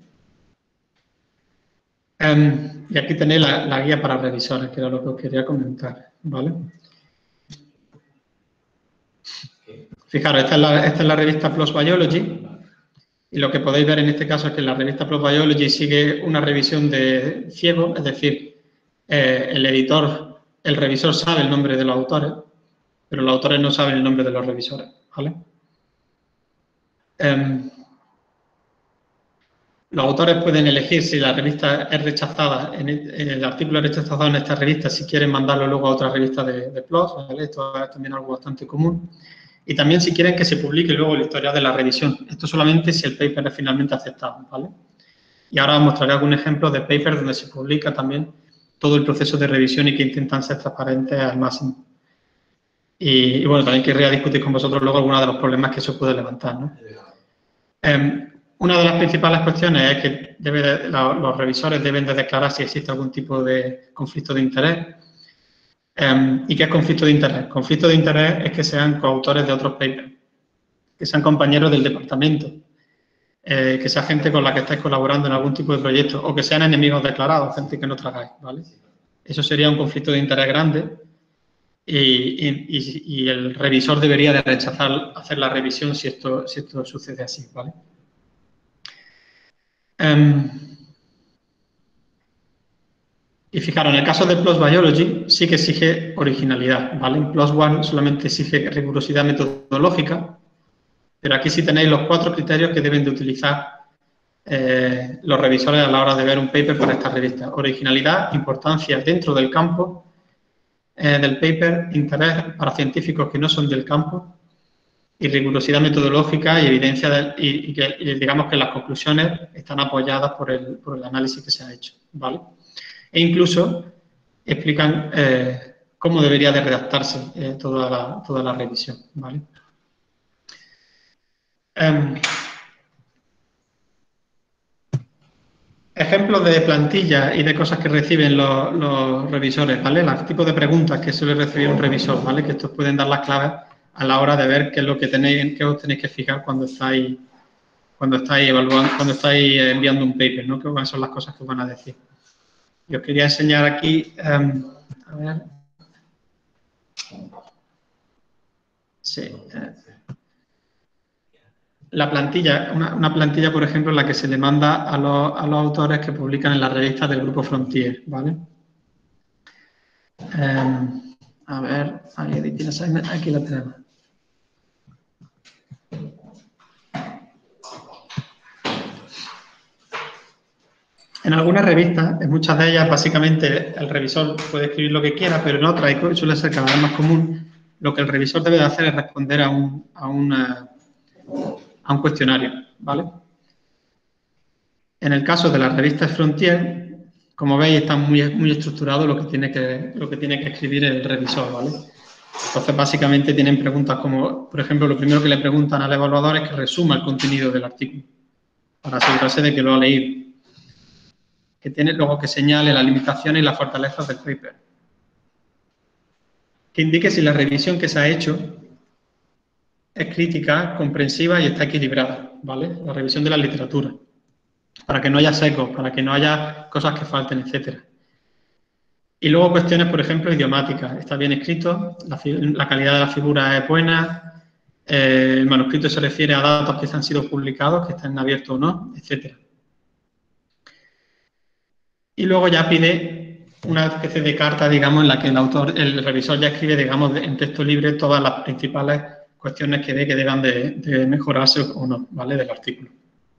Um, y aquí tenéis la, la guía para revisores, que era lo que os quería comentar, ¿vale? Fijaros, esta es la, esta es la revista PLOS Biology, y lo que podéis ver en este caso es que la revista PLOS Biology sigue una revisión de ciego, es decir, eh, el editor, el revisor sabe el nombre de los autores, pero los autores no saben el nombre de los revisores, ¿vale? Um, Los autores pueden elegir si la revista es rechazada, en el, en el artículo es rechazado en esta revista, si quieren mandarlo luego a otra revista de, de PLOS, ¿vale? Esto es también algo bastante común. Y también si quieren que se publique luego el historial de la revisión. Esto solamente si el paper es finalmente aceptado, ¿vale? Y ahora os mostraré algún ejemplo de paper donde se publica también todo el proceso de revisión y que intentan ser transparentes al máximo. Y, y bueno, también querría discutir con vosotros luego algunos de los problemas que eso puede levantar, ¿no? Eh, Una de las principales cuestiones es que debe de, la, los revisores deben de declarar si existe algún tipo de conflicto de interés. Um, ¿Y qué es conflicto de interés? Conflicto de interés es que sean coautores de otros papers, que sean compañeros del departamento, eh, que sea gente con la que estáis colaborando en algún tipo de proyecto, o que sean enemigos declarados, gente que no tragáis, ¿vale? Eso sería un conflicto de interés grande y, y, y el revisor debería de rechazar hacer la revisión si esto, si esto sucede así, ¿vale? Um, y fijaros, en el caso de PLOS Biology sí que exige originalidad, ¿vale? En PLOS One solamente exige rigurosidad metodológica, pero aquí sí tenéis los cuatro criterios que deben de utilizar eh, los revisores a la hora de ver un paper para esta revista. Originalidad, importancia dentro del campo eh, del paper, interés para científicos que no son del campo y rigurosidad metodológica y evidencia de, y, y que y digamos que las conclusiones están apoyadas por el, por el análisis que se ha hecho, ¿vale? E incluso explican eh, cómo debería de redactarse eh, toda, la, toda la revisión, ¿vale? Um, Ejemplos de plantillas y de cosas que reciben los, los revisores, ¿vale? Los tipos de preguntas que suele recibir un revisor, ¿vale? Que estos pueden dar las claves a la hora de ver qué es lo que tenéis, qué os tenéis que fijar cuando estáis, cuando estáis evaluando, cuando estáis enviando un paper, ¿no? Que son las cosas que os van a decir. Yo os quería enseñar aquí, um, a ver. Sí. Eh. La plantilla, una, una, plantilla, por ejemplo, en la que se le manda a los, a los autores que publican en las revistas del grupo Frontier, ¿vale? Eh, a ver, aquí la tenemos. En algunas revistas, en muchas de ellas, básicamente, el revisor puede escribir lo que quiera, pero en otras, y suele ser cada vez más común, lo que el revisor debe de hacer es responder a un, a una, a un cuestionario, ¿vale? En el caso de las revistas Frontier, como veis, está muy, muy estructurado lo que, tiene que, lo que tiene que escribir el revisor, ¿vale? Entonces, básicamente, tienen preguntas como, por ejemplo, lo primero que le preguntan al evaluador es que resuma el contenido del artículo, para asegurarse de que lo ha leído. Que tiene luego que señale las limitaciones y las fortalezas del paper. Que indique si la revisión que se ha hecho es crítica, comprensiva y está equilibrada, ¿vale? La revisión de la literatura. Para que no haya secos, para que no haya cosas que falten, etcétera. Y luego cuestiones, por ejemplo, idiomáticas. Está bien escrito, la, la calidad de la figura es buena, eh, el manuscrito se refiere a datos que han sido publicados, que estén abiertos o no, etcétera. Y luego ya pide una especie de carta, digamos, en la que el autor, el revisor ya escribe, digamos, en texto libre todas las principales cuestiones que ve que deban de, de mejorarse o no, ¿vale?, del artículo.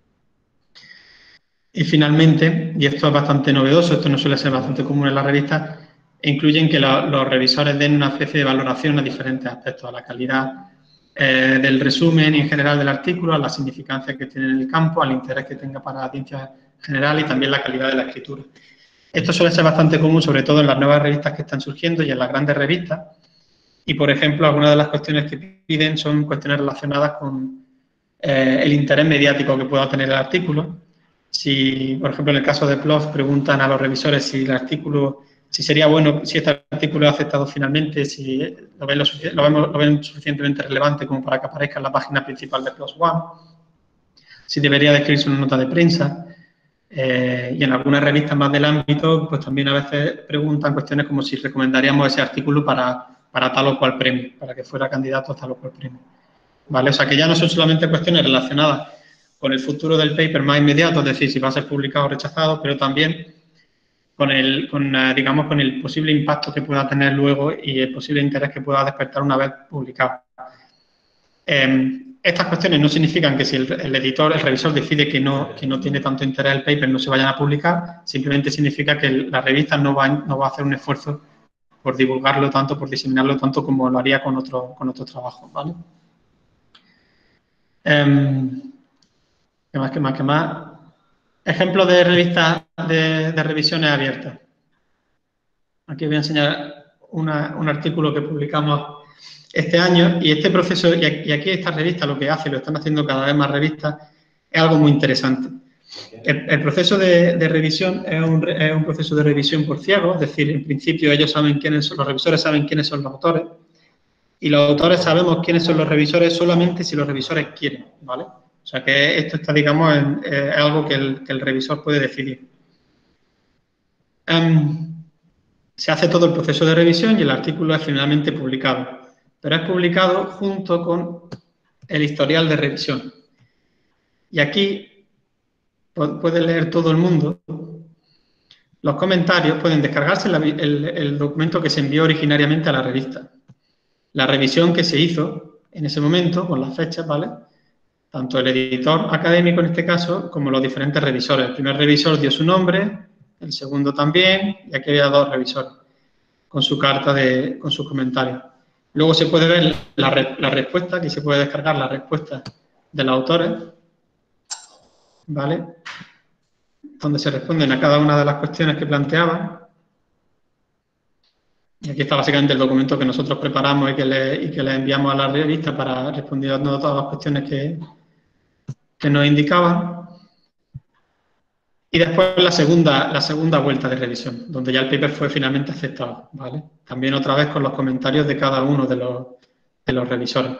Y finalmente, y esto es bastante novedoso, esto no suele ser bastante común en las revistas, incluyen que lo, los revisores den una especie de valoración a diferentes aspectos, a la calidad eh, del resumen y en general del artículo, a la significancia que tiene en el campo, al interés que tenga para la ciencia general y también la calidad de la escritura. Esto suele ser bastante común, sobre todo en las nuevas revistas que están surgiendo y en las grandes revistas. Y, por ejemplo, algunas de las cuestiones que piden son cuestiones relacionadas con eh, el interés mediático que pueda tener el artículo. Si, por ejemplo, en el caso de PLOS preguntan a los revisores si el artículo, si sería bueno, si este artículo es aceptado finalmente, si lo ven, lo, lo, vemos, lo ven suficientemente relevante como para que aparezca en la página principal de PLOS One, si debería de escribirse una nota de prensa. Eh, y en algunas revistas más del ámbito, pues también a veces preguntan cuestiones como si recomendaríamos ese artículo para, para tal o cual premio, para que fuera candidato a tal o cual premio. ¿Vale? O sea, que ya no son solamente cuestiones relacionadas con el futuro del paper más inmediato, es decir, si va a ser publicado o rechazado, pero también con el, con, digamos, con el posible impacto que pueda tener luego y el posible interés que pueda despertar una vez publicado. Eh, Estas cuestiones no significan que si el, el editor, el revisor decide que no, que no tiene tanto interés el paper, no se vayan a publicar, simplemente significa que el, la revista no va, no va a hacer un esfuerzo por divulgarlo tanto, por diseminarlo tanto como lo haría con otro, con otro trabajo, ¿vale? Eh, ¿Qué más, qué más, qué más? Ejemplos de revistas de, de revisiones abiertas. Aquí voy a enseñar una, un artículo que publicamos este año y este proceso, y aquí esta revista lo que hace, lo están haciendo cada vez más revistas, es algo muy interesante. El, el proceso de, de revisión es un, es un proceso de revisión por ciegos, es decir, en principio ellos saben quiénes son, los revisores saben quiénes son los autores y los autores sabemos quiénes son los revisores solamente si los revisores quieren, ¿vale? O sea que esto está, digamos, en, eh, es algo que el, que el revisor puede decidir. Um, se hace todo el proceso de revisión y el artículo es finalmente publicado. Pero es publicado junto con el historial de revisión. Y aquí puede leer todo el mundo los comentarios, pueden descargarse la, el, el documento que se envió originariamente a la revista. La revisión que se hizo en ese momento, con las fechas, ¿vale? Tanto el editor académico en este caso, como los diferentes revisores. El primer revisor dio su nombre, el segundo también, y aquí había dos revisores con su carta, de, con sus comentarios. Luego se puede ver la, la respuesta, aquí se puede descargar la respuesta de los autores, ¿vale? Donde se responden a cada una de las cuestiones que planteaban. Y aquí está básicamente el documento que nosotros preparamos y que le, y que le enviamos a la revista para responder a todas las cuestiones que, que nos indicaban. Y después la segunda, la segunda vuelta de revisión, donde ya el paper fue finalmente aceptado, ¿vale? También otra vez con los comentarios de cada uno de los, de los revisores.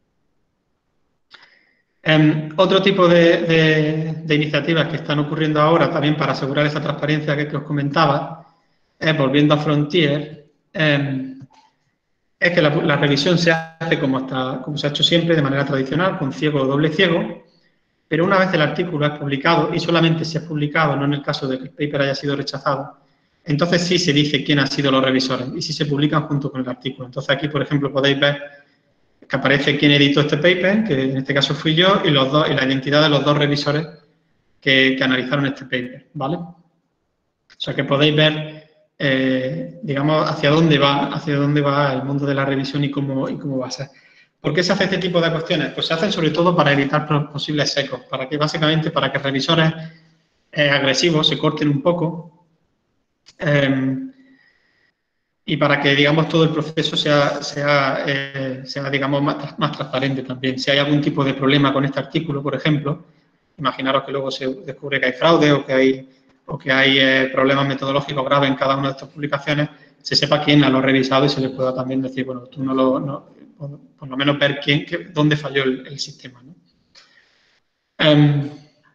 Um, otro tipo de, de, de iniciativas que están ocurriendo ahora también para asegurar esa transparencia que, que os comentaba, es, volviendo a Frontier, um, es que la, la revisión se hace como, hasta, como se ha hecho siempre, de manera tradicional, con ciego o doble ciego, pero una vez el artículo es publicado, y solamente si es publicado, no en el caso de que el paper haya sido rechazado, entonces sí se dice quién han sido los revisores y si se publican junto con el artículo. Entonces aquí, por ejemplo, podéis ver que aparece quién editó este paper, que en este caso fui yo, y, los dos, y la identidad de los dos revisores que, que analizaron este paper, ¿vale? O sea que podéis ver, eh, digamos, hacia dónde va, hacia dónde va el mundo de la revisión y cómo, y cómo va a ser. ¿Por qué se hace este tipo de cuestiones? Pues se hacen sobre todo para evitar posibles secos, para que básicamente para que revisores eh, agresivos se corten un poco eh, y para que, digamos, todo el proceso sea, sea, eh, sea digamos, más, más transparente también. Si hay algún tipo de problema con este artículo, por ejemplo, imaginaros que luego se descubre que hay fraude o que hay, o que hay eh, problemas metodológicos graves en cada una de estas publicaciones, se sepa quién lo ha revisado y se le pueda también decir, bueno, tú no lo... No, por lo menos ver quién, qué, dónde falló el, el sistema, ¿no? Um,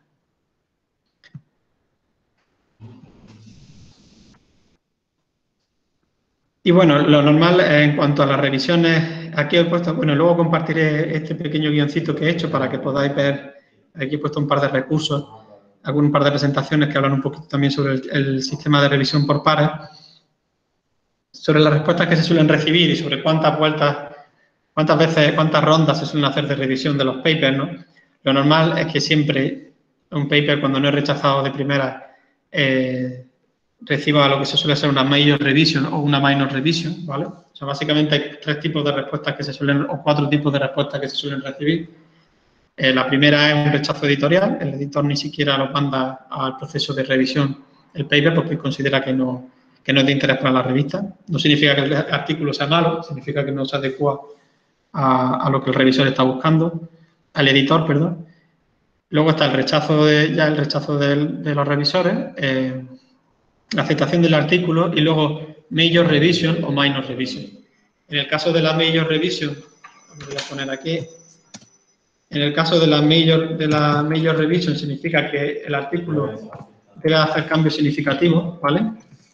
y bueno, lo normal en cuanto a las revisiones, aquí he puesto, bueno, luego compartiré este pequeño guioncito que he hecho para que podáis ver, aquí he puesto un par de recursos, algún par de presentaciones que hablan un poquito también sobre el, el sistema de revisión por pares, sobre las respuestas que se suelen recibir y sobre cuántas vueltas, cuántas veces, cuántas rondas se suelen hacer de revisión de los papers, ¿no? Lo normal es que siempre un paper, cuando no es rechazado de primera, eh, reciba lo que se suele ser una major revision o una minor revision, ¿vale? O sea, básicamente hay tres tipos de respuestas que se suelen, o cuatro tipos de respuestas que se suelen recibir. Eh, la primera es un rechazo editorial, el editor ni siquiera lo manda al proceso de revisión el paper porque considera que no, que no es de interés para la revista. No significa que el artículo sea malo, significa que no se adecua a, a lo que el revisor está buscando, al editor, perdón. Luego está el rechazo de, ya el rechazo de, de los revisores, eh, la aceptación del artículo y luego major revision o minor revision. En el caso de la major revision, voy a poner aquí, en el caso de la major, de la major revision significa que el artículo debe hacer cambios significativos, ¿vale?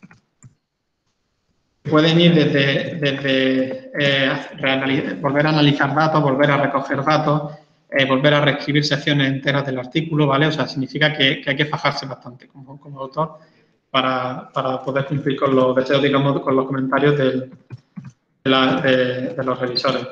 Pueden ir desde, desde eh, volver a analizar datos, volver a recoger datos, eh, volver a reescribir secciones enteras del artículo, ¿vale? O sea, significa que, que hay que fajarse bastante como, como autor para, para poder cumplir con los deseos, digamos, con los comentarios del, de, la, de, de los revisores.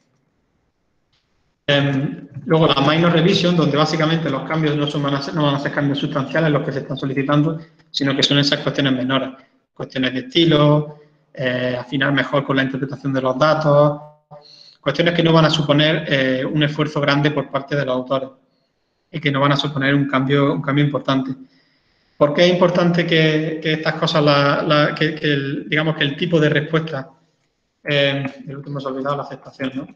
Eh, luego la minor revision, donde básicamente los cambios no, son, van a ser, no van a ser cambios sustanciales los que se están solicitando, sino que son esas cuestiones menores, cuestiones de estilo, eh, afinar mejor con la interpretación de los datos, cuestiones que no van a suponer eh, un esfuerzo grande por parte de los autores y que no van a suponer un cambio, un cambio importante. ¿Por qué es importante que, que estas cosas, la, la, que, que el, digamos que el tipo de respuesta, eh, el último se ha olvidado, la aceptación, ¿no?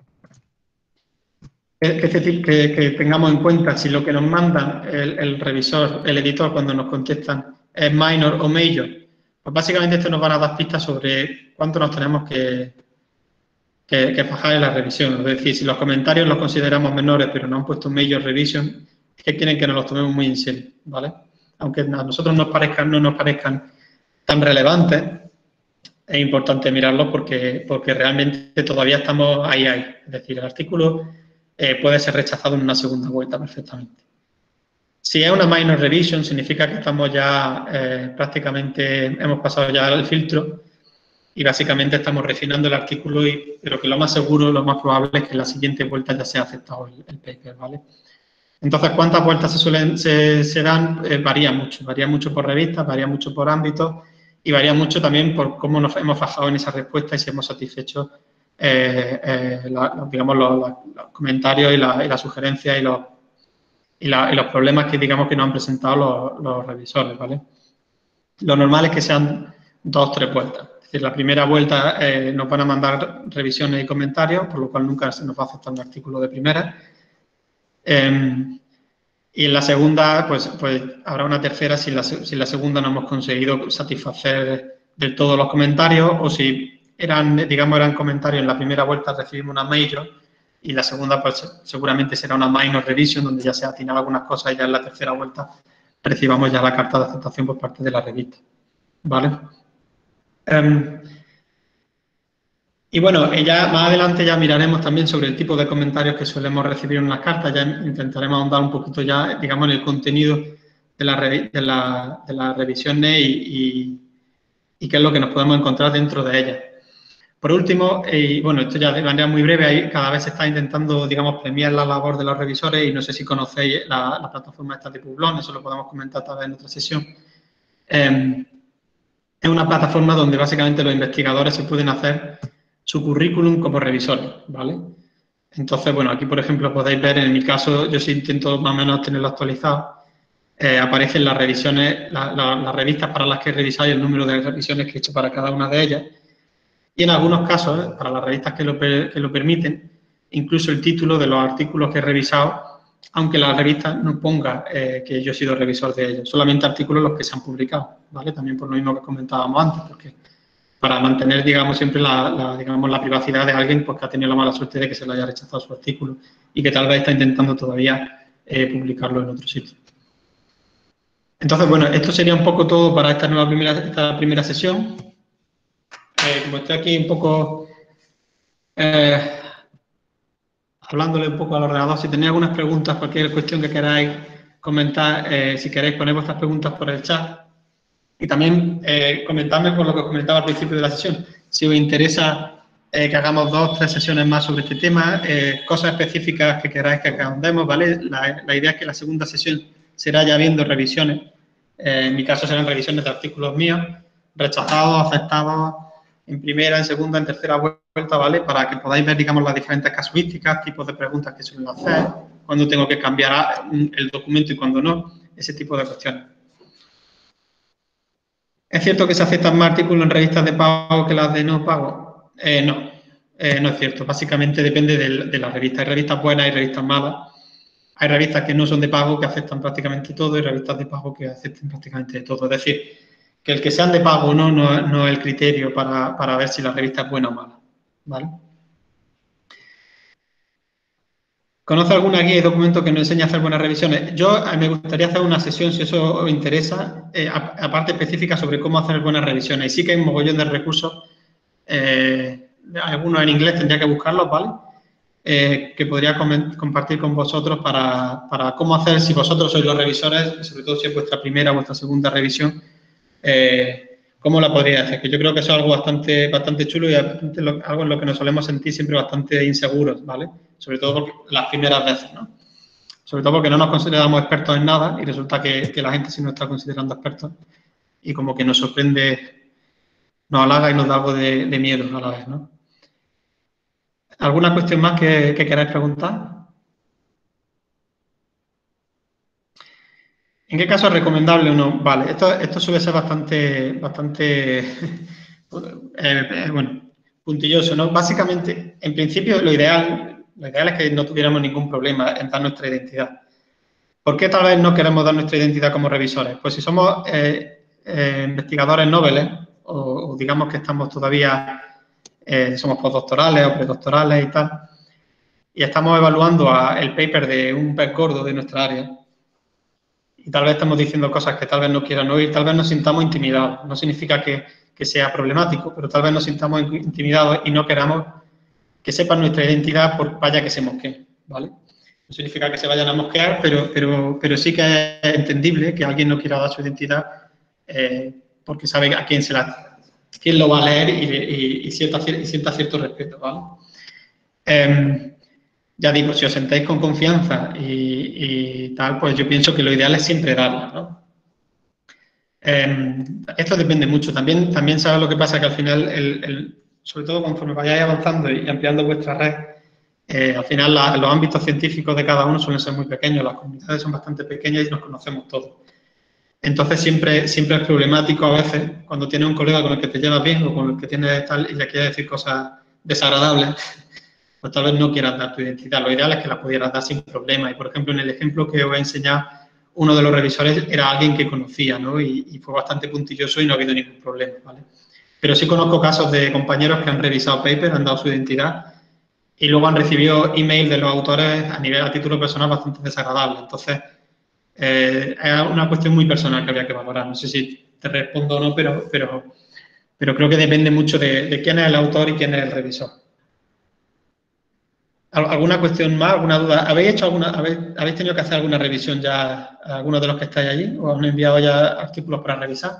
Que, que, que, que tengamos en cuenta si lo que nos mandan el, el revisor, el editor, cuando nos contestan es minor o major, pues básicamente esto nos van a dar pistas sobre cuánto nos tenemos que, que, que fajar en la revisión. Es decir, si los comentarios los consideramos menores, pero no han puesto major revision, es que quieren que nos los tomemos muy en serio, ¿vale? Aunque a nosotros nos parezcan, no nos parezcan tan relevantes, es importante mirarlos porque, porque realmente todavía estamos ahí, ahí. Es decir, el artículo eh, puede ser rechazado en una segunda vuelta perfectamente. Si es una minor revision, significa que estamos ya eh, prácticamente, hemos pasado ya el filtro y básicamente estamos refinando el artículo, y, pero que lo más seguro, lo más probable es que en la siguiente vuelta ya sea aceptado el, el paper, ¿vale? Entonces, ¿cuántas vueltas se, suelen, se, se dan? Eh, varía mucho, varía mucho por revistas, varía mucho por ámbitos y varía mucho también por cómo nos hemos fajado en esa respuesta y si hemos satisfecho, eh, eh, la, digamos, los, los comentarios y las la sugerencias y los, y, la, y los problemas que, digamos, que nos han presentado los, los revisores, ¿vale? Lo normal es que sean dos o tres vueltas. Es decir, la primera vuelta eh, nos van a mandar revisiones y comentarios, por lo cual nunca se nos va a aceptar un artículo de primera. Eh, y en la segunda, pues, pues habrá una tercera si la, si la segunda no hemos conseguido satisfacer del todo los comentarios, o si eran, digamos, eran comentarios en la primera vuelta, recibimos una major, y la segunda, pues seguramente será una minor revision, donde ya se atinan algunas cosas y ya en la tercera vuelta recibamos ya la carta de aceptación por parte de la revista. ¿Vale? Um, y bueno, ya más adelante ya miraremos también sobre el tipo de comentarios que solemos recibir en las cartas. Ya intentaremos ahondar un poquito ya, digamos, en el contenido de la, de la, de la revisiones y, y, y qué es lo que nos podemos encontrar dentro de ellas. Por último, y bueno, esto ya de manera muy breve, ahí cada vez se está intentando, digamos, premiar la labor de los revisores, y no sé si conocéis la, la plataforma esta de Publón, eso lo podemos comentar tal vez en otra sesión. Eh, es una plataforma donde básicamente los investigadores se pueden hacer su currículum como revisores, ¿vale? Entonces, bueno, aquí, por ejemplo, podéis ver, en mi caso, yo sí intento más o menos tenerlo actualizado, eh, aparecen las revisiones, la, la, las revistas para las que revisáis, el número de revisiones que he hecho para cada una de ellas, y en algunos casos, ¿eh? para las revistas que lo, que lo permiten, incluso el título de los artículos que he revisado, aunque la revista no ponga eh, que yo he sido revisor de ellos, solamente artículos los que se han publicado, ¿vale? También por lo mismo que comentábamos antes, porque para mantener, digamos, siempre la, la, digamos, la privacidad de alguien, pues, que ha tenido la mala suerte de que se le haya rechazado su artículo y que tal vez está intentando todavía eh, publicarlo en otro sitio. Entonces, bueno, esto sería un poco todo para esta nueva primera, esta primera sesión. Eh, como estoy aquí un poco eh, hablándole un poco al ordenador, si tenéis algunas preguntas, cualquier cuestión que queráis comentar, eh, si queréis poner vuestras preguntas por el chat. Y también eh, comentadme por lo que os comentaba al principio de la sesión, si os interesa eh, que hagamos dos o tres sesiones más sobre este tema, eh, cosas específicas que queráis que ahondemos, ¿vale? La, la idea es que la segunda sesión será ya viendo revisiones. Eh, en mi caso serán revisiones de artículos míos, rechazados, aceptados, en primera, en segunda, en tercera vuelta, ¿vale? Para que podáis ver, digamos, las diferentes casuísticas, tipos de preguntas que suelen hacer, cuándo tengo que cambiar el documento y cuándo no, ese tipo de cuestiones. ¿Es cierto que se aceptan más artículos en revistas de pago que las de no pago? Eh, no, eh, no es cierto. Básicamente depende de, de la revista. Hay revistas buenas y revistas malas. Hay revistas que no son de pago, que aceptan prácticamente todo, y revistas de pago que aceptan prácticamente todo. Es decir, que el que sean de pago o no, no, no es el criterio para, para ver si la revista es buena o mala. ¿Vale? ¿Conoce alguna guía y documento que nos enseñe a hacer buenas revisiones? Yo me gustaría hacer una sesión, si eso os interesa, eh, aparte específica sobre cómo hacer buenas revisiones. Y sí que hay un mogollón de recursos, eh, algunos en inglés, tendría que buscarlos, ¿vale? Eh, que podría compartir con vosotros para, para cómo hacer, si vosotros sois los revisores, sobre todo si es vuestra primera o vuestra segunda revisión, eh, cómo la podría hacer. Que yo creo que eso es algo bastante, bastante chulo y algo en lo que nos solemos sentir siempre bastante inseguros, ¿vale? Sobre todo porque las primeras veces, ¿no? Sobre todo porque no nos consideramos expertos en nada y resulta que, que la gente sí nos está considerando expertos y como que nos sorprende, nos halaga y nos da algo de, de miedo a la vez, ¿no? ¿Alguna cuestión más que, que queráis preguntar? ¿En qué caso es recomendable o no? Vale, esto, esto suele ser bastante, bastante eh, eh, bueno, puntilloso, ¿no? Básicamente, en principio, lo ideal, lo ideal es que no tuviéramos ningún problema en dar nuestra identidad. ¿Por qué tal vez no queremos dar nuestra identidad como revisores? Pues si somos eh, eh, investigadores noveles, o, o digamos que estamos todavía, eh, somos postdoctorales o predoctorales y tal, y estamos evaluando a, el paper de un pez gordo de nuestra área, y tal vez estamos diciendo cosas que tal vez no quieran oír, tal vez nos sintamos intimidados. No significa que, que sea problemático, pero tal vez nos sintamos intimidados y no queramos que sepan nuestra identidad por vaya que se mosqueen, ¿vale? No significa que se vayan a mosquear, pero, pero, pero sí que es entendible que alguien no quiera dar su identidad eh, porque sabe a quién se la, quién lo va a leer y, y, y, sienta, y sienta cierto respeto, ¿vale? Eh, ya digo, si os sentáis con confianza y, y tal, pues yo pienso que lo ideal es siempre darla, ¿no? Eh, esto depende mucho. También, también sabes lo que pasa, que al final, el, el, sobre todo conforme vayáis avanzando y ampliando vuestra red, eh, al final la, los ámbitos científicos de cada uno suelen ser muy pequeños, las comunidades son bastante pequeñas y nos conocemos todos. Entonces siempre, siempre es problemático a veces cuando tienes un colega con el que te llevas bien o con el que tienes tal y le quieres decir cosas desagradables, pues tal vez no quieras dar tu identidad. Lo ideal es que la pudieras dar sin problema. Y, por ejemplo, en el ejemplo que os he enseñado, uno de los revisores era alguien que conocía, ¿no? Y, y fue bastante puntilloso y no ha habido ningún problema, ¿vale? Pero sí conozco casos de compañeros que han revisado papers, han dado su identidad y luego han recibido email de los autores a nivel, a título personal, bastante desagradable. Entonces, eh, es una cuestión muy personal que habría que valorar. No sé si te respondo o no, pero, pero, pero creo que depende mucho de, de quién es el autor y quién es el revisor. ¿Alguna cuestión más? ¿Alguna duda? ¿Habéis hecho alguna, habéis, habéis tenido que hacer alguna revisión ya, algunos de los que estáis allí? ¿O han enviado ya artículos para revisar?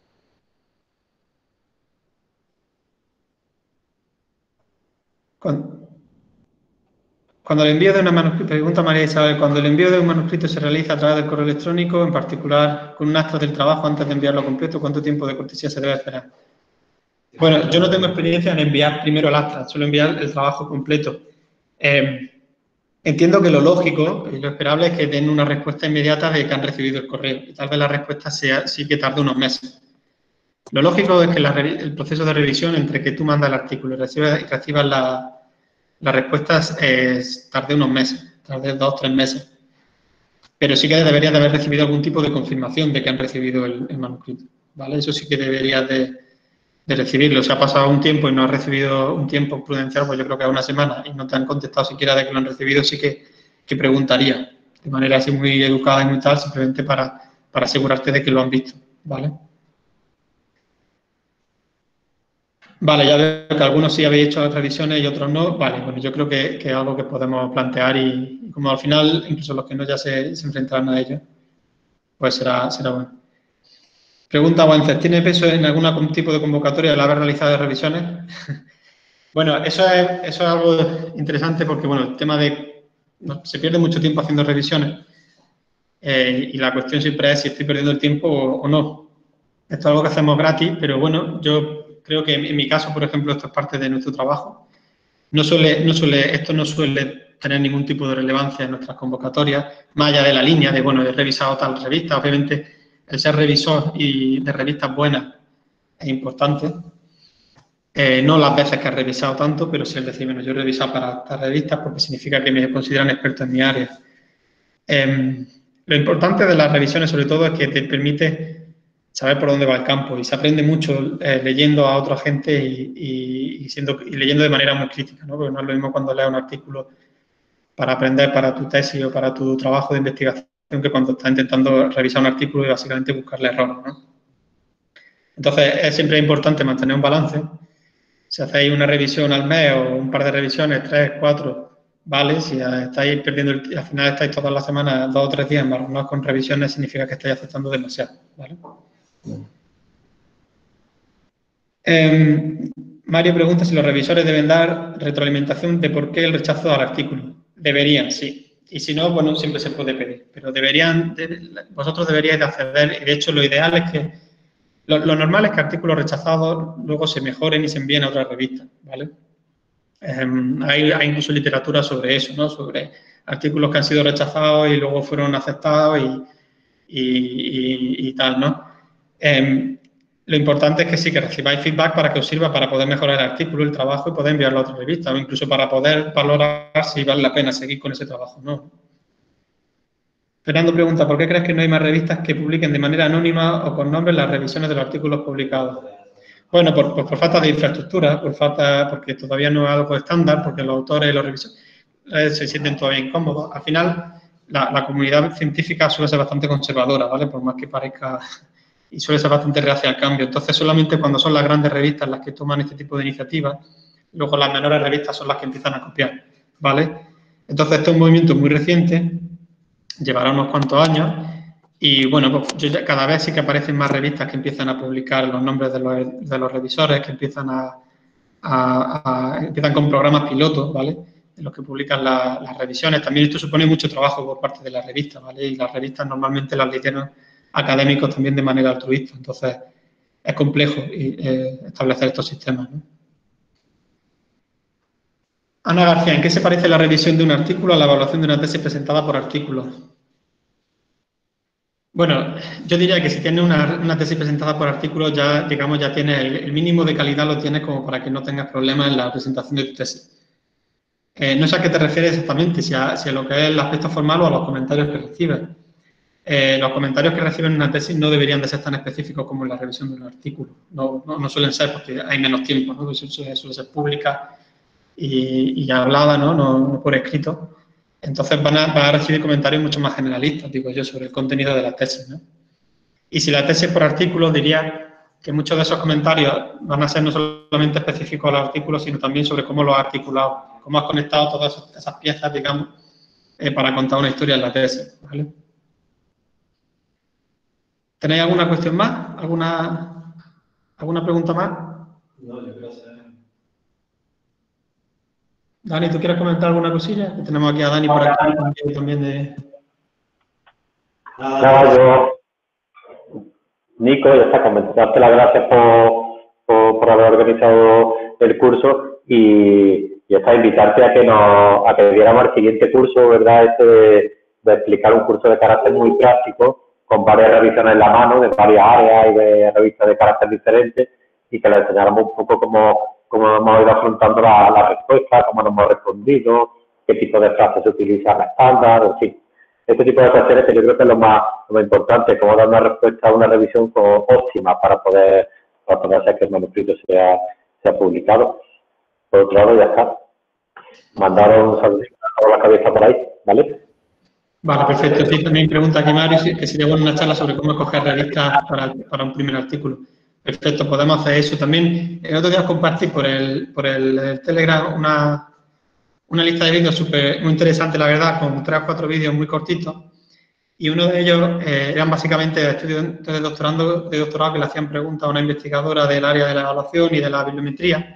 Cuando, cuando el envío de una manuscrito, pregunta María Isabel, cuando el envío de un manuscrito se realiza a través del correo electrónico, en particular con un acta del trabajo antes de enviarlo completo, ¿cuánto tiempo de cortesía se debe esperar? Bueno, yo no tengo experiencia en enviar primero el acta, suelo enviar el trabajo completo. Eh, Entiendo que lo lógico y lo esperable es que den una respuesta inmediata de que han recibido el correo. Y tal vez la respuesta sea sí que tarde unos meses. Lo lógico es que la, el proceso de revisión entre que tú mandas el artículo y recibas, y recibas la, la respuesta es tarde unos meses, tarde dos o tres meses. Pero sí que deberías de haber recibido algún tipo de confirmación de que han recibido el, el manuscrito, ¿vale? Eso sí que deberías de, de recibirlo. Si ha pasado un tiempo y no has recibido un tiempo prudencial, pues yo creo que es una semana y no te han contestado siquiera de que lo han recibido, sí que, que preguntaría de manera así muy educada y muy tal, simplemente para, para asegurarte de que lo han visto, ¿vale? Vale, ya veo que algunos sí habéis hecho las revisiones y otros no. Vale, bueno, yo creo que, que es algo que podemos plantear y, y como al final, incluso los que no ya se, se enfrentarán a ello, pues será, será bueno. Pregunta Wences, ¿tiene peso en algún tipo de convocatoria el haber realizado revisiones? Bueno, eso es, eso es algo interesante porque, bueno, el tema de... No, se pierde mucho tiempo haciendo revisiones eh, y la cuestión siempre es si estoy perdiendo el tiempo o, o no. Esto es algo que hacemos gratis, pero bueno, yo creo que en mi caso, por ejemplo, esto es parte de nuestro trabajo. No suele, no suele, esto no suele tener ningún tipo de relevancia en nuestras convocatorias, más allá de la línea de, bueno, he revisado tal revista. Obviamente, el ser revisor y de revistas buenas es importante. Eh, no las veces que he revisado tanto, pero sí el decir, bueno, yo he revisado para estas revistas porque significa que me consideran experto en mi área. Eh, lo importante de las revisiones, sobre todo, es que te permite saber por dónde va el campo y se aprende mucho eh, leyendo a otra gente y, y, y, siendo, y leyendo de manera muy crítica, ¿no? Porque no es lo mismo cuando lees un artículo para aprender para tu tesis o para tu trabajo de investigación que cuando estás intentando revisar un artículo y básicamente buscarle errores, ¿no? Entonces, es siempre importante mantener un balance. Si hacéis una revisión al mes o un par de revisiones, tres, cuatro, vale. Si estáis perdiendo, el, al final estáis todas las semanas, dos o tres días más con revisiones, significa que estáis aceptando demasiado, ¿vale? Eh, Mario pregunta si los revisores deben dar retroalimentación de por qué el rechazo al artículo. Deberían, sí. Y si no, bueno, siempre se puede pedir. Pero deberían, de, vosotros deberíais de acceder, y de hecho lo ideal es que, lo, lo normal es que artículos rechazados luego se mejoren y se envíen a otras revistas, ¿vale? Eh, hay, hay incluso literatura sobre eso, ¿no? Sobre artículos que han sido rechazados y luego fueron aceptados y, y, y, y tal, ¿no? Eh, lo importante es que sí, que recibáis feedback para que os sirva para poder mejorar el artículo, el trabajo y poder enviarlo a otra revista, o incluso para poder valorar si vale la pena seguir con ese trabajo, ¿no? Fernando pregunta, ¿por qué crees que no hay más revistas que publiquen de manera anónima o con nombres las revisiones de los artículos publicados? Bueno, por, por, por falta de infraestructura, por falta, porque todavía no es algo estándar, porque los autores y los revisores eh, se sienten todavía incómodos. Al final, la, la comunidad científica suele ser bastante conservadora, ¿vale? Por más que parezca y suele ser bastante reacia al cambio. Entonces, solamente cuando son las grandes revistas las que toman este tipo de iniciativas, luego las menores revistas son las que empiezan a copiar, ¿vale? Entonces, esto es un movimiento muy reciente, llevará unos cuantos años, y bueno, pues yo ya, cada vez sí que aparecen más revistas que empiezan a publicar los nombres de los, de los revisores, que empiezan a, a, a empiezan con programas pilotos, ¿vale? En los que publican la, las revisiones. También esto supone mucho trabajo por parte de las revistas, ¿vale? Y las revistas normalmente las lideran académicos también de manera altruista. Entonces, es complejo y, eh, establecer estos sistemas, ¿no? Ana García, ¿en qué se parece la revisión de un artículo a la evaluación de una tesis presentada por artículos? Bueno, yo diría que si tienes una, una tesis presentada por artículos, ya, digamos, ya tienes el, el mínimo de calidad lo tienes como para que no tengas problemas en la presentación de tu tesis. Eh, no sé a qué te refieres exactamente, si a, si a lo que es el aspecto formal o a los comentarios que recibes. Eh, los comentarios que reciben una tesis no deberían de ser tan específicos como en la revisión de un artículo. No, no, no suelen ser porque hay menos tiempo, ¿no? Eso suele, suele ser pública y, y hablada, ¿no? No, no por escrito. Entonces van a, van a recibir comentarios mucho más generalistas, digo yo, sobre el contenido de la tesis, ¿no? Y si la tesis por artículo, diría que muchos de esos comentarios van a ser no solamente específicos al artículo, sino también sobre cómo lo has articulado, cómo has conectado todas esas piezas, digamos, eh, para contar una historia en la tesis, ¿vale? ¿Tenéis alguna cuestión más? ¿Alguna, alguna pregunta más? No, yo creo que sea. Dani, ¿tú quieres comentar alguna cosilla? Que tenemos aquí a Dani por aquí también, también de... Nada, yo, Nico, ya está, darte las gracias por, por, por haber organizado el curso y, y está, invitarte a que nos, a que diéramos el siguiente curso, ¿verdad? Este de, de explicar un curso de carácter muy práctico, con varias revisiones en la mano, de varias áreas y de revistas de carácter diferentes, y que le enseñáramos un poco cómo, cómo hemos ido afrontando la, la respuesta, cómo nos hemos respondido, qué tipo de frases se utilizan estándar, en fin. Este tipo de cuestiones que yo creo que es lo más, lo más importante, cómo dar una respuesta a una revisión como óptima para poder, para poder hacer que el manuscrito sea, sea publicado. Por otro lado, ya está. Mandaron un saludo a la cabeza por ahí, ¿vale? Vale, perfecto. Sí, también pregunta aquí Mario que sería buena una charla sobre cómo escoger revistas para, para un primer artículo. Perfecto, podemos hacer eso también. El otro día os compartí por el, por el, el Telegram una, una lista de vídeos súper muy interesante, la verdad, con tres o cuatro vídeos muy cortitos. Y uno de ellos eh, eran básicamente estudiantes de doctorado, de doctorado que le hacían preguntas a una investigadora del área de la evaluación y de la bibliometría.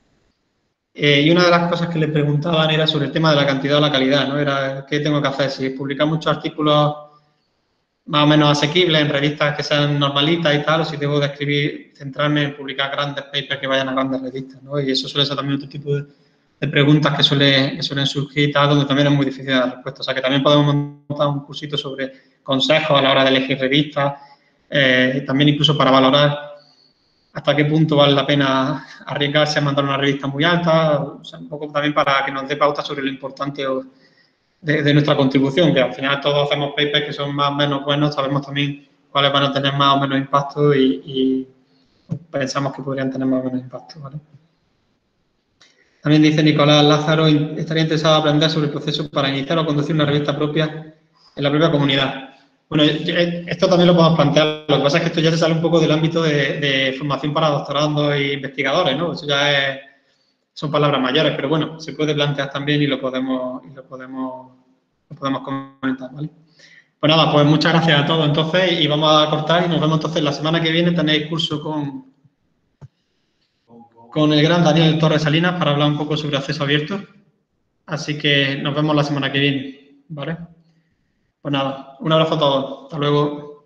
Eh, y una de las cosas que le preguntaban era sobre el tema de la cantidad o la calidad, ¿no? Era, ¿qué tengo que hacer? Si publicar muchos artículos más o menos asequibles en revistas que sean normalitas y tal, o si debo de escribir, centrarme en publicar grandes papers que vayan a grandes revistas, ¿no? Y eso suele ser también otro tipo de, de preguntas que, suele, que suelen surgir y tal, donde también es muy difícil dar respuesta. O sea, que también podemos montar un cursito sobre consejos a la hora de elegir revistas, eh, también incluso para valorar hasta qué punto vale la pena arriesgarse a mandar una revista muy alta, o sea, un poco también para que nos dé pautas sobre lo importante de, de nuestra contribución, que al final todos hacemos papers que son más o menos buenos, sabemos también cuáles van a tener más o menos impacto y, y pensamos que podrían tener más o menos impacto, ¿vale? También dice Nicolás Lázaro, estaría interesado en aprender sobre el proceso para iniciar o conducir una revista propia en la propia comunidad. Bueno, esto también lo podemos plantear. Lo que pasa es que esto ya se sale un poco del ámbito de, de formación para doctorandos e investigadores, ¿no? Eso ya es, son palabras mayores, pero bueno, se puede plantear también y lo podemos, y lo podemos, lo podemos comentar, ¿vale? Pues nada, pues muchas gracias a todos entonces y vamos a cortar y nos vemos entonces la semana que viene. Tenéis curso con, con el gran Daniel Torres Salinas para hablar un poco sobre acceso abierto. Así que nos vemos la semana que viene, ¿vale? Pues nada, un abrazo a todos. Hasta luego.